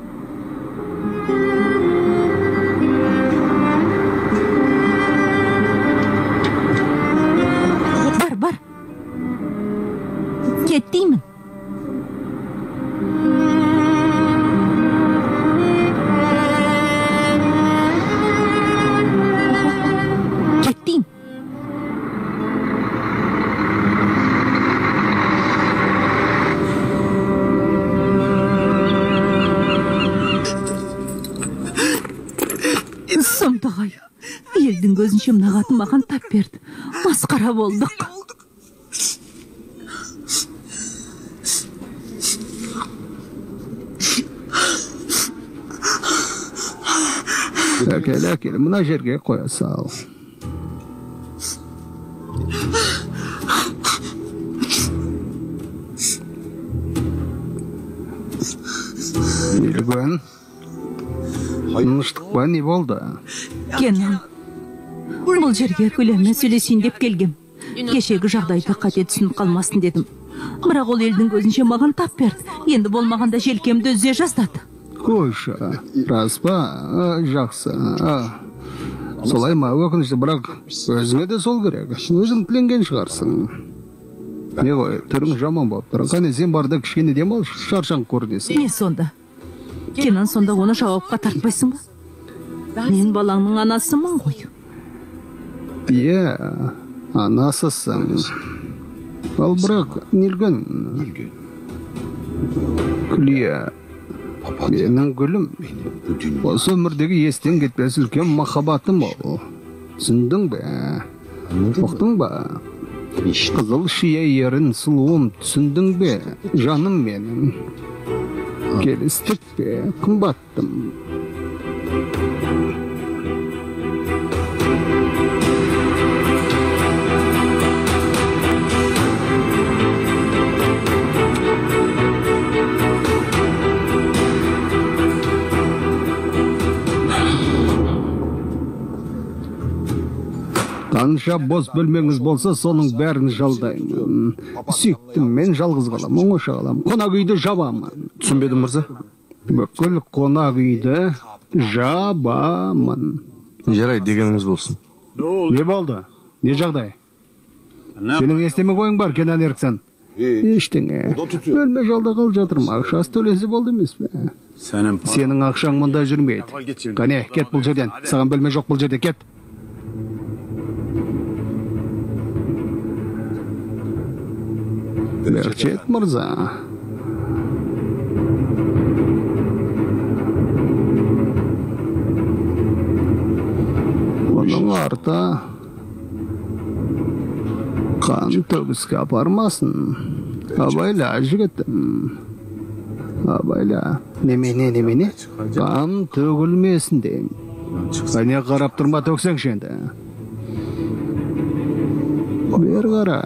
Бар, бар. Кет деймін. Кет деймін. Сомдағай, елдің көзінше мына қатын маған тап берді. Масқара болдық. Әкел, әкел, мына жерге қоя сал. Нелген? Тыныштық па, не болды? Кенан, бұл жерге көлеммен сөйлесейін деп келгем. Кешегі жағдайды қате түсініп қалмасын дедім. Бірақ ол елдің көзінше маған тап берді. Енді болмағанда желкемді үзе жаздады. Қойша, рас па? А, жақсы. А, солай ма, өкінішті, бірақ өзіңе де сол керек. Өзің тіленген шығарсың. Не ғой, түрің жаман болып тұр. Қане сен барды кішкене демал, шаршаң көрінесің. Не сонда? Кенан, сонда оны жауапқа тартпайсың ба? Мен балаңның анасымын ғой. Е, анасысың. Ал бірақ, Нелген? Күлия, менің гүлім. Осы өмірдегі естен кетпес үлкен махаббатым ол. Түсіндің бе? Ұқтың ба? Қызыл шия ерін сұлуым, түсіндің бе? Жаным менің. Келістік пе, қымбаттым. Қанша бос бөлмеңіз болса, соның бәрін жалдаймын. Сүйіктім, мен жалғыз қалам, оңаша қалам. Қонақ үйді жабамын. Түсінбедім, мырза? Бүкіл қонақ үйді жабамын. Жарай, дегеніңіз болсын. Не болды? Не жағдай? Сенің естемек ойың бар, Кенан Ерксан? Ештеңе. Бөлме жалда қал жатырмын, ақшасы төлесі болды емес пе? Сенің ақшаң мұнда жүрмейді. Қане, кет бұл жерден. Саған бөлме жоқ бұл жерде, кет. Берчет мырза. Оның арты қан төгіске апармасын. Абайла, жігітім. Абайла. Немене, немене? Қан төгілмесін дейін. Қане қарап тұрма төксеңші енді. Бер қара.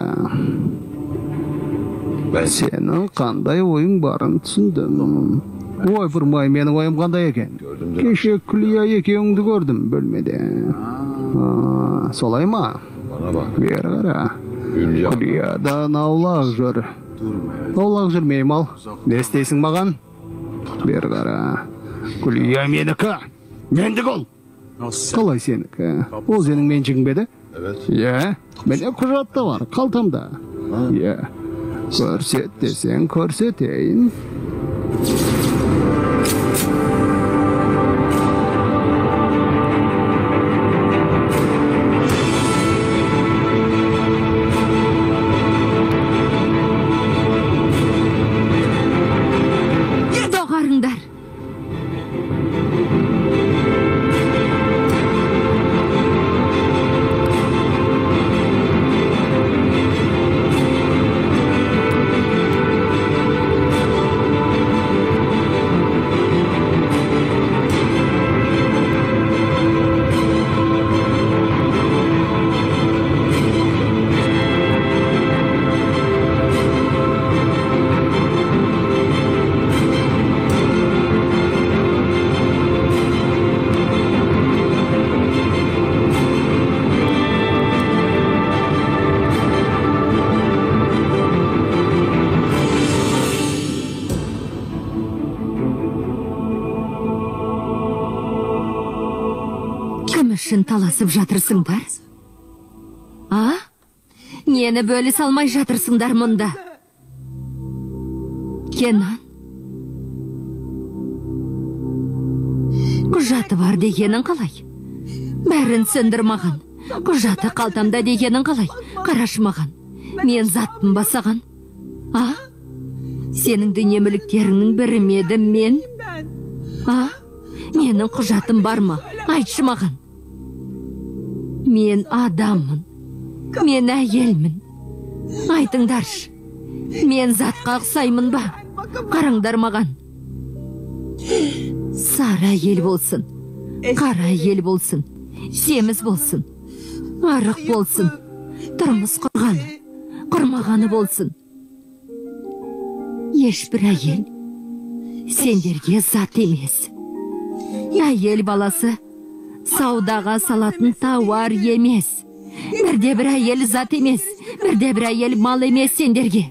Сенің қандай ойың барын түсіндім. Ой, бұрмай, менің ойым қандай екен? Кеше Күлия екеуіңді көрдім бөлмеде. Солай ма? Бер қара. Күлиядан аулақ жүр. Аулақ жүрмейм ал. Не істейсің маған? Бер қара. Күлия менікі. Мендік ол. Қалай сенікі? Ол сенің меншігің беді? Е, мене құжатта бар, қалтамда. Е. Көрсет десең көрсетейін. Доғарыңдар. үшін таласып жатырсыңдар? А? Нені бөлі салмай жатырсыңдар мұнда? Кенан? Құжаты бар дегенің қалай? Бәрін сөндір маған. Құжаты қалтамда дегенің қалай? Қараш маған. Мен заттым басаған. А? Сенің дүние мүліктеріңнің бірі меді мен? А? Менің құжатым бар ма? Айтшы маған. Мен адаммын. Мен әйелмін. Айтыңдаршы. Мен затқа ұқсаймын ба? Қараңдар маған. Сары әйел болсын. Қара әйел болсын. Семіз болсын. Арық болсын. Тұрмыс құрғаны. Құрмағаны болсын. Ешбір әйел сендерге зат емес. Әйел баласы саудаға салатын тауар емес. Бірде бір әйел зат емес. Бірде бір әйел мал емес сендерге.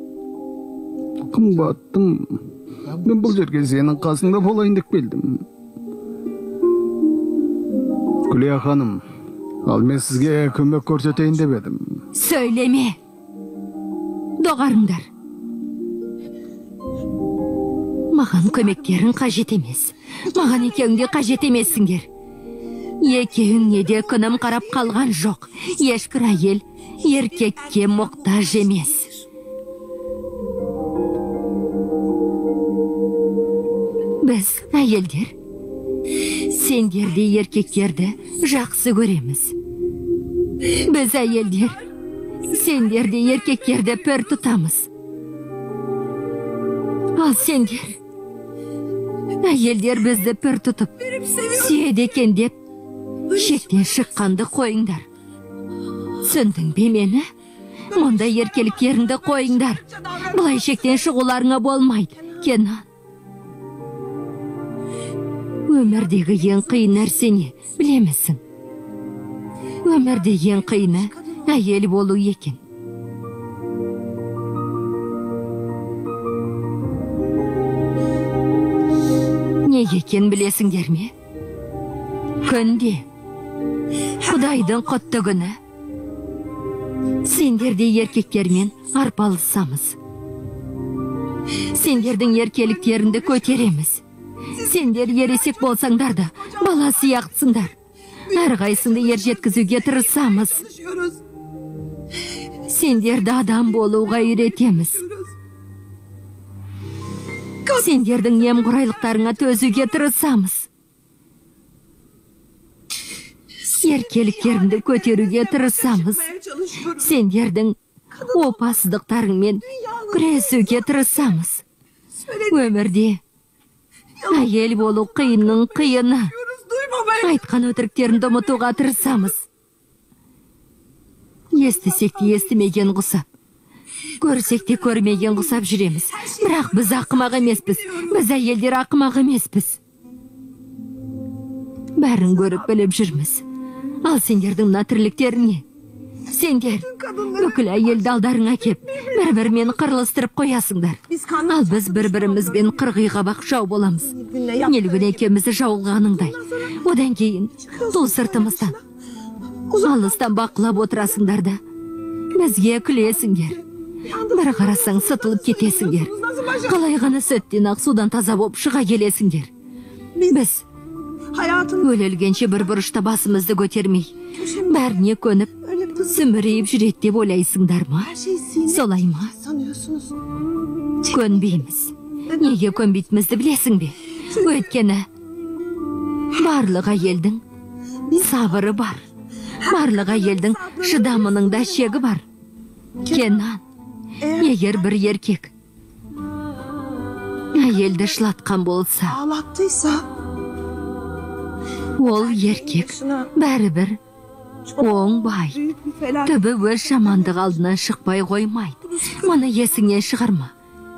Қымбаттым, мен бұл жерге сенің қасыңда болайын деп келдім. Күлия ханым, ал мен сізге көмек көрсетейін деп едім. Сөйлеме. Доғарыңдар. Маған көмектерің қажет емес. Маған екеуіңде қажет емессіңдер. Екеуіңе де күнім қарап қалған жоқ. Ешбір әйел еркекке мұқтаж емес. Біз, әйелдер, сендерді еркектерді жақсы көреміз. Біз, әйелдер, сендерді еркектерді пір тұтамыз. Ал сендер, әйелдер бізді пір тұтып, сүйеді екен деп, шектен шыққанды қойыңдар. Түсіндің бе мені? Мұнда еркеліктеріңді қойыңдар. Бұлай шектен шығуларыңа болмайды, Кенан. Өмірдегі ең қиын нәрсені білемісің? Өмірде ең қиыны әйел болу екен. Не екен білесіңдер ме? Күнде, Құдайдың құтты күні, сендерде еркектермен арпалысамыз. Сендердің еркеліктеріңді көтереміз. Сендер ересек болсаңдар да, бала сияқтысыңдар. Әрқайсыңды ер жеткізуге тырысамыз. Сендерді адам болуға үйретеміз. Сендердің немқұрайлықтарыңа төзуге тырысамыз. Еркеліктеріңді көтеруге тырысамыз. Сендердің опасыздықтарыңмен күресуге тырысамыз. Өмірде әйел болу қиынның қиыны. Айтқан өтіріктеріңді ұмытуға тырысамыз. Естісек те естімеген құсап, көрсек те көрмеген құсап жүреміз. Бірақ біз ақымақ емеспіз. Біз әйелдер ақымақ емеспіз. Бәрін көріп біліп жүрміз. Ал сендердің мына тірліктеріңе, сендер бүкіл әйел далдарыңа кеп, бір-бірімен қырылыстырып қоясыңдар. Ал біз бір-бірімізбен қырғиға бақ жау боламыз. Нелігін екеумізді жауылғаныңдай. Одан кейін тұл сыртымыздан, алыстан бақылап отырасыңдар да, бізге күлесіңдер. Бір қарасаң сытылып кетесіңдер. Қалай ғана сөттен ақ судан таза боп шыға келесіңдер. Біз өлелгенше бір бұрышта басымызды көтермей, бәріне көніп, сүмірейіп жүрет деп ойлайсыңдар ма? Солай ма? Көнбейміз. Неге көнбейтімізді білесің бе? Өйткені барлық әйелдің сабыры бар. Барлық әйелдің шыдамының да шегі бар. Кенан, егер бір еркек әйелді жылатқан болса, ол еркек бәрібір оңбай, түбі өз жамандық алдынан шықпай қоймайды. Мұны есіңнен шығарма.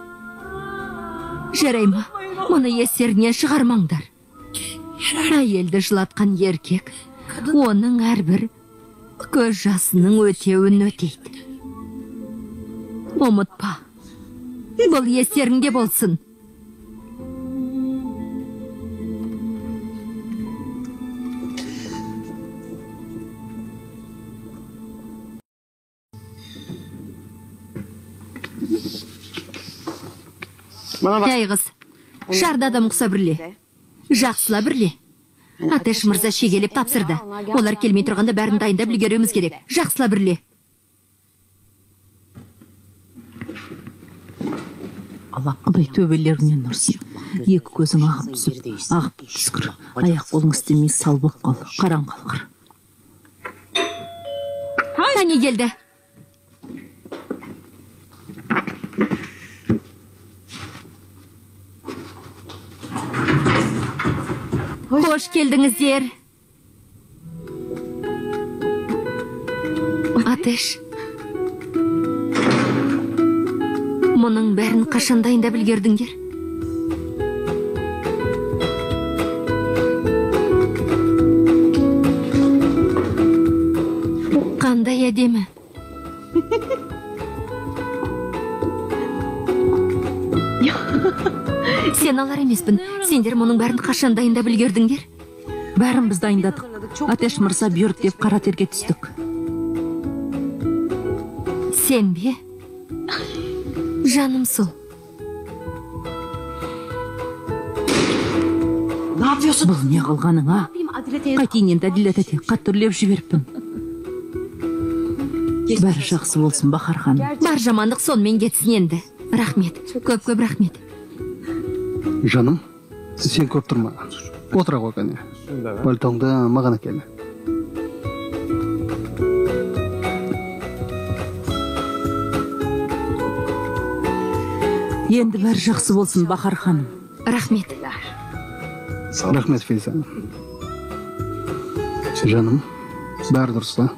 Жарай ма? Мұны естеріңнен шығармаңдар. Әйелді жылатқан еркек, оның әрбір көз жасының өтеуін өтейді. Ұмытпа. Бұл естеріңде болсын. Әй қыз, шарда адам құса бірле. Жақсыла бірле. Атеш мырза шегелеп тапсырды. Олар келмей тұрғанда бәрін дайындап үлгеруіміз керек. Жақсыла бірле. Құдай төбелеріңнен ұрсын. Екі көзің ағып түсіп, ағып түскір. Аяқ қолың істемей сал боп қал, қараң қалғыр. Тәне келді. Қош келдіңіздер. Атеш. Мұның бәрін қашан дайындап үлгердіңдер? Қандай әдемі. Сен алар емеспін. Сендер мұның бәрін қашан дайындап үлгердіңдер? Бәрін біз дайындадық. Атеш мырза бұйырды деп қара терге түстік. Сен бе? Жаным сол. Бұл не қылғаның, а? Қайтейін енді әділет әте, қатты үрлеп жіберіппін. Бәрі жақсы болсын, Бахар ханым. Бар жамандық сонымен кетсін енді. Рахмет, көп-көп рахмет. Жаным, сен көп тұрма. Отыра қой кәне. Пальтоңды маған әкелі. Енді бәрі жақсы болсын, Бахар ханым. Рахмет. Рахмет, Фейза. Жаным, бәрі дұрыс па?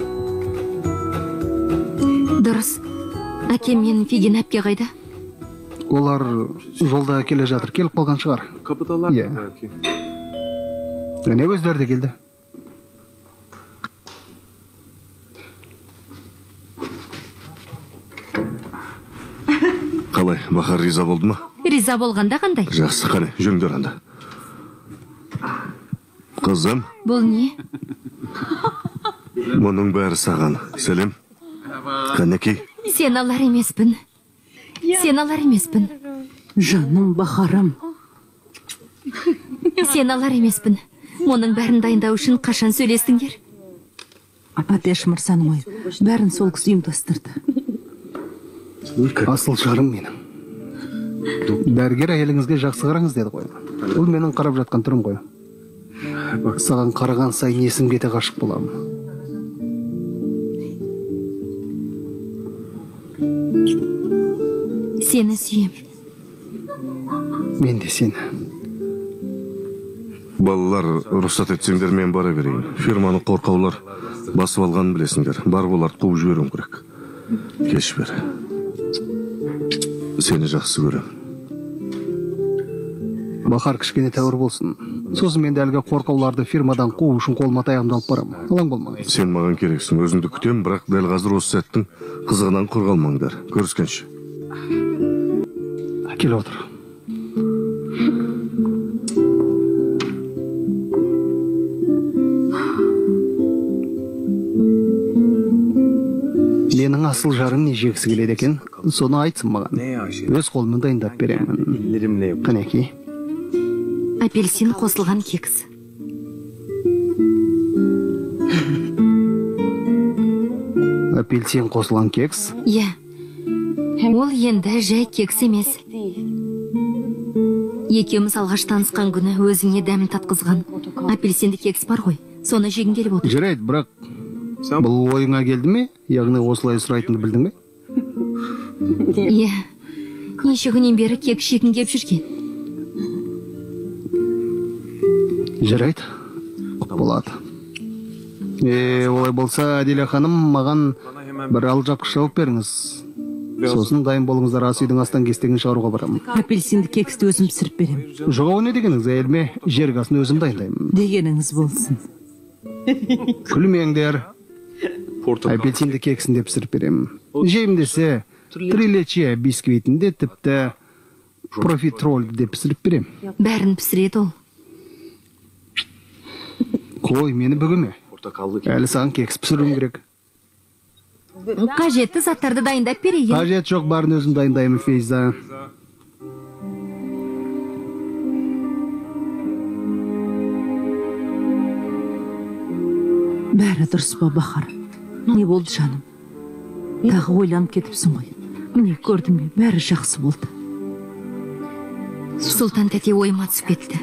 Дұрыс. Әкем мен Фиген әпке қайда? Олар жолда келе жатыр, келіп қалған шығар. Иә. Әне өздері де келді. Қалай, Бахар риза болды ма? Риза болғанда қандай? Жақсы, қане, жүріңдер анда. Қызым, Бұл не? мұның бәрі саған. Сәлем. Қанекей. Сен алар емеспін. Сен алар емеспін. Жаным, Бахарым. Сен алар емеспін. Оның бәрін дайындау үшін қашан сөйлестіңдер? Атеш мырзаның ой, бәрін сол кісі ұйымдастырды. Асыл жарым менің. Дәрігер әйеліңізге жақсы қараңыз деді ғой. Ол менің қарап жатқан түрім ғой. Саған қараған сайын есім кете ғашық боламын. Сені сүйем. Мен де сені. Балалар, рұқсат етсеңдер мен бара берейін. Фирманы қорқаулар басып алғанын білесіңдер. Бар оларды қуып жіберуім керек. Кеш бер. Сені жақсы көрем. Бахар кішкене тәуір болсын. Сосын мен де әлгі қорқауларды фирмадан қуу үшін қолыма таяғымды алып барам. Алаң болмаңыз. Сен маған керексің. Өзіңді күтем, бірақ дәл қазір осы сәттің қызығынан құр қалмаңдар. Көріскенше. Кел отыр. Менің асыл жарым не жегісі келеді екен, соны айтсын маған. Өз қолыммен дайындап беремін. Қанекей. Апельсин қосылған кекс. Апельсин қосылған кекс? Иә. Ол енді жай кекс емес. Екеуміз алғаш танысқан күні өзіңе дәмін татқызған апельсинді кекс бар ғой. Соны жегім келіп отыр. Жарайды, бірақ бұл ойыңа келді ме? Яғни осылай сұрайтынды білдің бе? Иә. Неше күннен бері кекс жегім келіп жүрген. Жарайды, болады. Е, олай болса, Әделя ханым, маған бір алжапқыш жауап беріңіз. Сосын дайын болыңыздар, ас үйдің астан кестегін шығаруға барамын. Апельсинді кексті өзім пісіріп берем. Жоға не дегеніңіз, әйел ме? Жергі асын өзім дайындаймын. Дегеніңіз болсын. Күлмеңдер. Апельсинді кексін деп пісіріп беремін. Жейм десе, трилече бисквитінде тіпті профитроль деп пісіріп берем. Бәрін пісіреді ол. Қой, мені бүгіме. Әлі саған кекс пісіруім керек. Қажетті заттарды дайындап берейін. Қажет жоқ, барын өзім дайындаймын, Фейза. Бәрі дұрыс па, Бахар? Не болды, жаным? Тағы ойланып кетіпсің ғой. Міне, көрдің бе, бәрі жақсы болды. Сұлтан тәте ойыма түсіп кетті.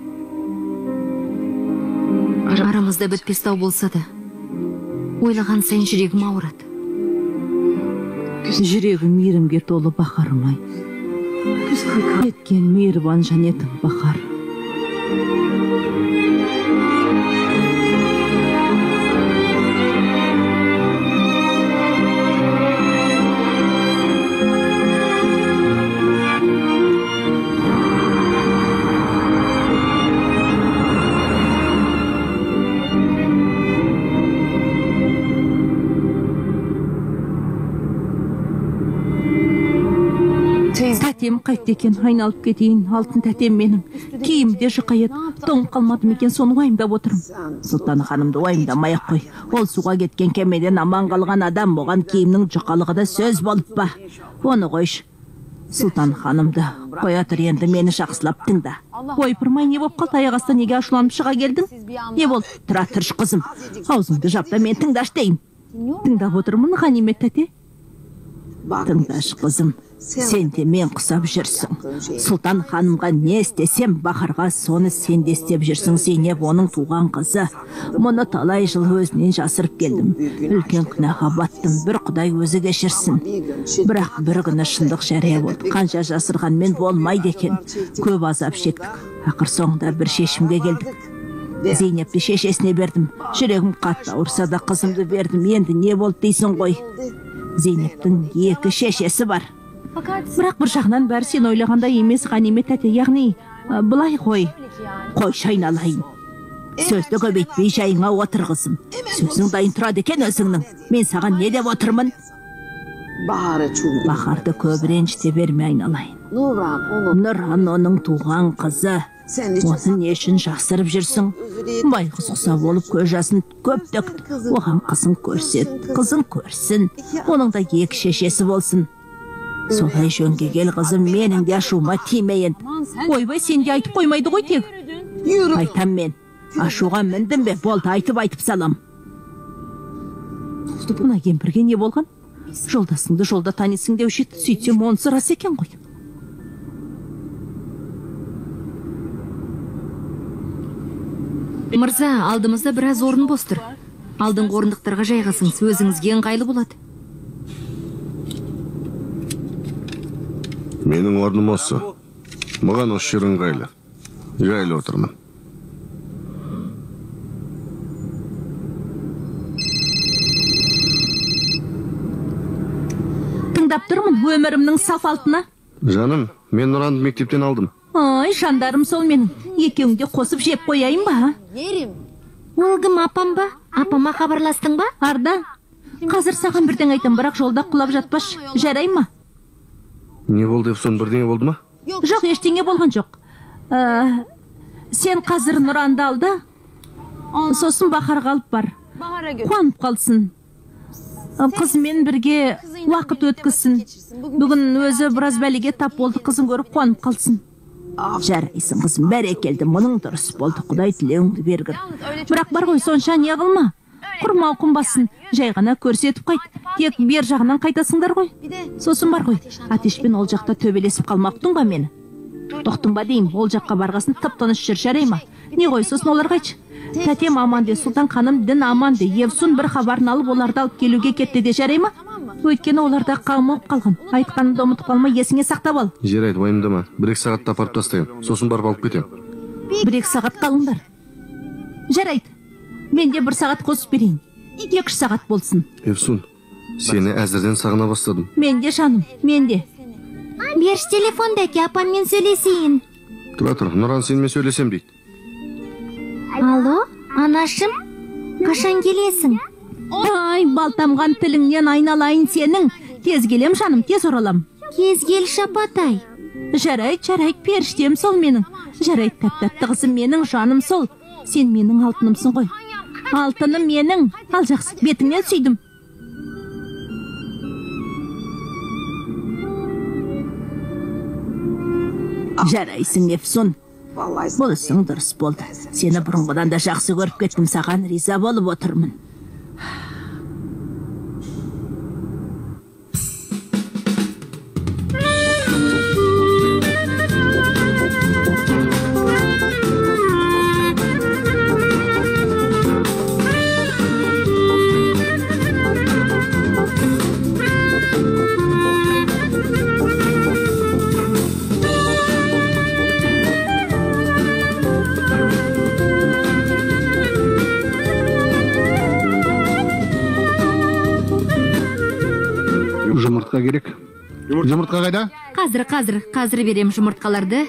Арамызда бітпес дау болса да, ойлаған сайын жүрегім ауырады. Жүрегім мейірімге толы, Бахарым-ай. Кеткен мейірбан жанетім, Бахар. Тәтем қайтты екен, айналып кетейін, алтын тәтем менің. Киімде жұқайет, тоңып қалмадым екен, соны уайымдап отырмын. Сұлтан ханымды уайымдамай-ақ қой. Ол суға кеткен кемеден аман қалған адам, оған киімнің жұқалығы да сөз болып па. Оны қойш. Сұлтан ханымды қоя тұр, енді мені жақсылап тыңда. Ойпырмай, не болып қалды, аяқ астынан неге ашуланып шыға келдің? Не болды? Тұра тұрш қызым. Аузыңды жапта, мен тыңдаш дейін. Тыңдап отырмын, Ғанимет тәте. Тыңдаш қызым. Сен де мен құсап жүрсің. Сұлтан ханымға не істесем, Бахарға соны сен де істеп жүрсің. Зейнеп оның туған қызы. Мұны талай жыл өзінен жасырып келдім. Үлкен күнәға баттым, бір Құдай өзі кешірсін. Бірақ бір күні шындық жария болды. Қанша жасырғанмен болмайды екен. Көп азап шектік. Ақыр соңында бір шешімге келдік. Зейнепті шешесіне бердім. Жүрегім қатты ауырса да қызымды бердім. Енді не болды дейсің ғой? Зейнептің екі шешесі бар. Бірақ бір жағынан бәрі сен ойлағанда емес, Ғанимет тәте, яғни былай қой. Қой шайналайын. Сөзді көбейтпей жайыңа отыр қызым. Сөзің дайын тұрады екен өзіңнің. Мен саған не деп отырмын? Бахарды көп ренжіте берме, айналайын. Нұран оның туған қызы. Оны не үшін жасырып жүрсің? Байғұс құса болып көз жасын көп төкті. Оған қызын көрсет, қызын көрсін. Оның да екі шешесі болсын. Солай жөнге кел қызым, менің де ашуыма тимейін. Ойбай, сен де айтып қоймайды ғой тек. Айтам мен. Ашуға міндім бе, болды, айтып-айтып салам. Мына кемпірге не болған? Жолдасыңды жолда танисың деуші, сөйтсем онысы рас екен ғой. Мырза, алдымызда біраз орын бос тұр. Алдыңғы орындықтарға жайғасыңыз, өзіңізге ыңғайлы болады. Менің орным осы. Маған осы жер ыңғайлы. Жайлы отырмын. Тыңдап тұрмын, өмірімнің саф алтына. Жаным, мен Нұранды мектептен алдым. Ай, жандарым сол менің. Екеуіңде қосып жеп қояйын ба? Ол кім, апам ба? Апама хабарластың ба? Арда, қазір саған бірден айтам, бірақ жолда құлап жатпаш. Жарай ма? Не болды, Эфсон, бірдеңе болды ма? Жоқ, ештеңе болған жоқ. Сен қазір Нұранды алды, сосын Бахарға алып бар. Қуанып қалсын. Қызымен бірге уақыт өткізсін. Бүгін өзі біраз бәлеге тап болды, қызын көріп қуанып қалсын. Жарайсың қызым, бәрекелді, мұның дұрыс болды, Құдай тілеуіңді бергір. Бірақ бар ғой, сонша не қылма. Құрмау құмбасын, жай ғана көрсетіп қайт. Тек бер жағынан қайтасыңдар ғой. Сосын бар ғой, Атешпен ол жақта төбелесіп қалмақтың ба мені? Тоқтың ба деймін, ол жаққа барғасын тып-тыныш жүр, жарай ма? Не ғой, сосын олар қайтшы. Тәтем аман де, Сұлтан ханым дін аман де, Евсун бір хабарын алып оларды алып келуге кетті де, жарай ма? Өйткені оларда қамығып қалған. Айтқанымды ұмытып қалмай, есіңе сақтап ал. Жарайды, уайымдама. Бір-екі сағатта апарып тастайын. Сосын барып алып кетем. Бір-екі сағат қалыңдар. Жарайды. Мен де бір сағат қосып берейін. Екі-үш сағат болсын. Эфсун, сені әзірден сағына бастадым. Мен де жаным, мен де. Берш телефонды, әке, апаммен сөйлесейін. Тұра тұр, Нұран сенімен сөйлесем дейді. Алло, анашым, қашан келесің? Ай, балтамған тіліңнен айналайын сенің. Тез келем жаным, тез оралам. Кез кел шапатай. Жарайт, жарайт, періштем сол менің. Жарайт, тәп-тәтті қызым менің, жаным сол. Сен менің алтынымсың ғой. Алтыным менің. Ал жақсы, бетіңнен сүйдім. Жарайсың, Эфсун. Бұл ісің дұрыс болды. Сені бұрынғыдан да жақсы көріп кеттім, саған риза болып отырмын. жұмыртқа керек. Жұмыртқа қайда? Қазір, қазір, қазір берем жұмыртқаларды.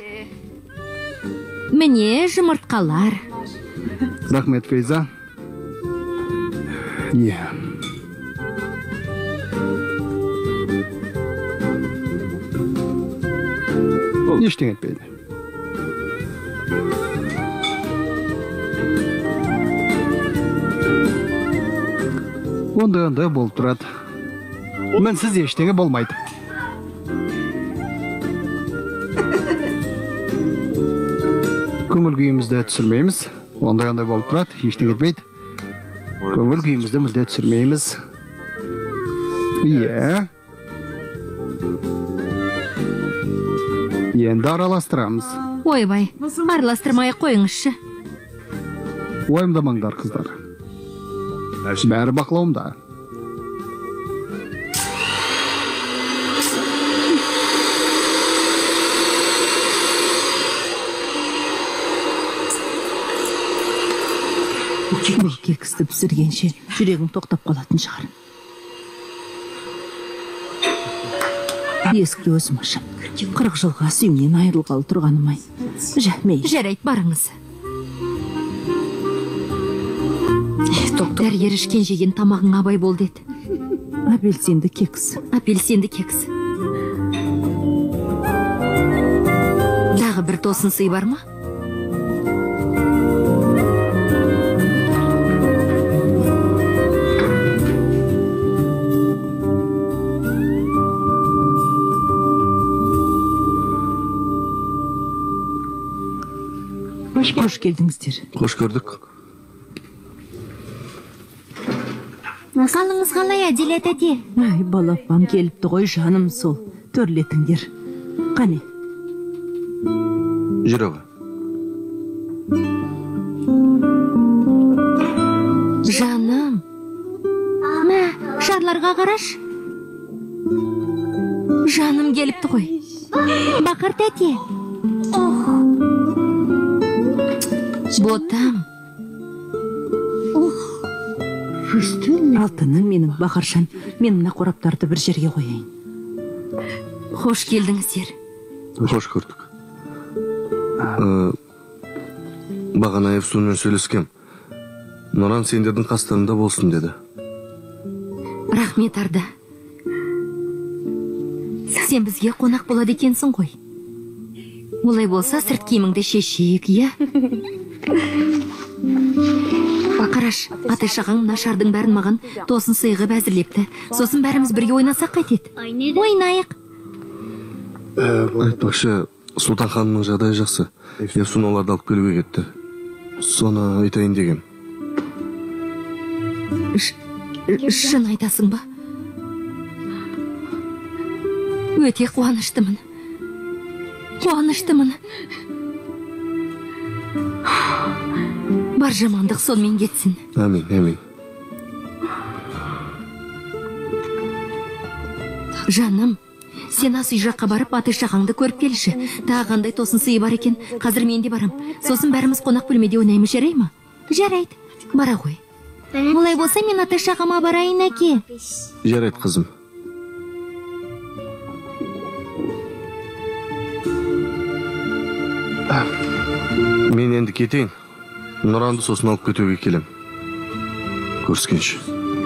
Міне жұмыртқалар. Рахмет, Фейза. Е. Ештеңе етпейді. Онда онда болып тұрады. Мінсіз ештеңе болмайды. Көңіл күйімізді түсірмейміз. Ондай ондай болып тұрады, ештеңе етпейді. Көңіл күйімізді мүлде түсірмейміз. Иә. Енді араластырамыз. Ойбай, араластырмай қойыңызшы. Уайымдамаңдар, қыздар. Бәрі бақылауымда. Бұл кексті пісіргенше жүрегің тоқтап қалатын шығар. Есікті өзім ашам. Қырық жылға сүйімнен айырылғалы тұрғанымай. Жәмей. Жарайды, барыңыз. Дәрігер ішкен жеген тамағың абай бол деді. Апельсинді кекс. Апельсинді кекс. Дағы бір тосын сый бар ма? Қош келдіңіздер. Қош көрдік. Қалыңыз қалай, Әдила тәте? Ай, балапан келіпті ғой, жаным сол. Төрлетіңдер. Қане? Жүрегі. Жаным. Мә, шарларға қараш. Жаным келіпті ғой. Бақыр тәте. Ботам. Алтыным менің бақаршан. Мен мына қораптарды бір жерге қояйын. Хош келдіңіздер. Қош көрдік. Бағана Евсунмен сөйлескем. Нұран сендердің қастарында болсын деді. Рахмет, Арда. Сен бізге қонақ болады екенсің ғой. Олай болса сырт киіміңді шешейік, иә? Қараш, атай шағаң нашардың бәрін маған тосын сыйғып әзірлепті. Сосын бәріміз бірге ойнасақ қайтеді. Ойнайық. Айтпақшы, Сұлтан ханымның жағдайы жақсы. Евсун оларды алып келуге кетті. Соны айтайын дегем. Шын айтасың ба? Өте қуаныштымын. Қуаныштымын. Бар жамандық сонымен кетсін. Әмин, әмин. Жаным, сен ас үй жаққа барып атай шағаңды көріп келші. Тағы қандай тосын сыйы бар екен. Қазір мен де барам. Сосын бәріміз қонақ бөлмеде ойнаймыз, жарай ма? Жарайды. Бара ғой. Олай болса мен атай шағама барайын, әке. Жарайды, қызым. Мен енді кетейін. Нұранды сосын алып кетуге келем. Көріскенше.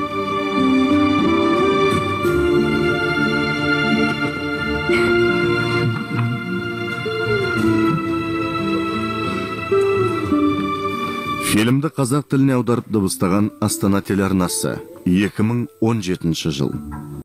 Фильмді қазақ тіліне аударып дыбыстаған Астана телеарнасы. екі мың он жетінші жыл.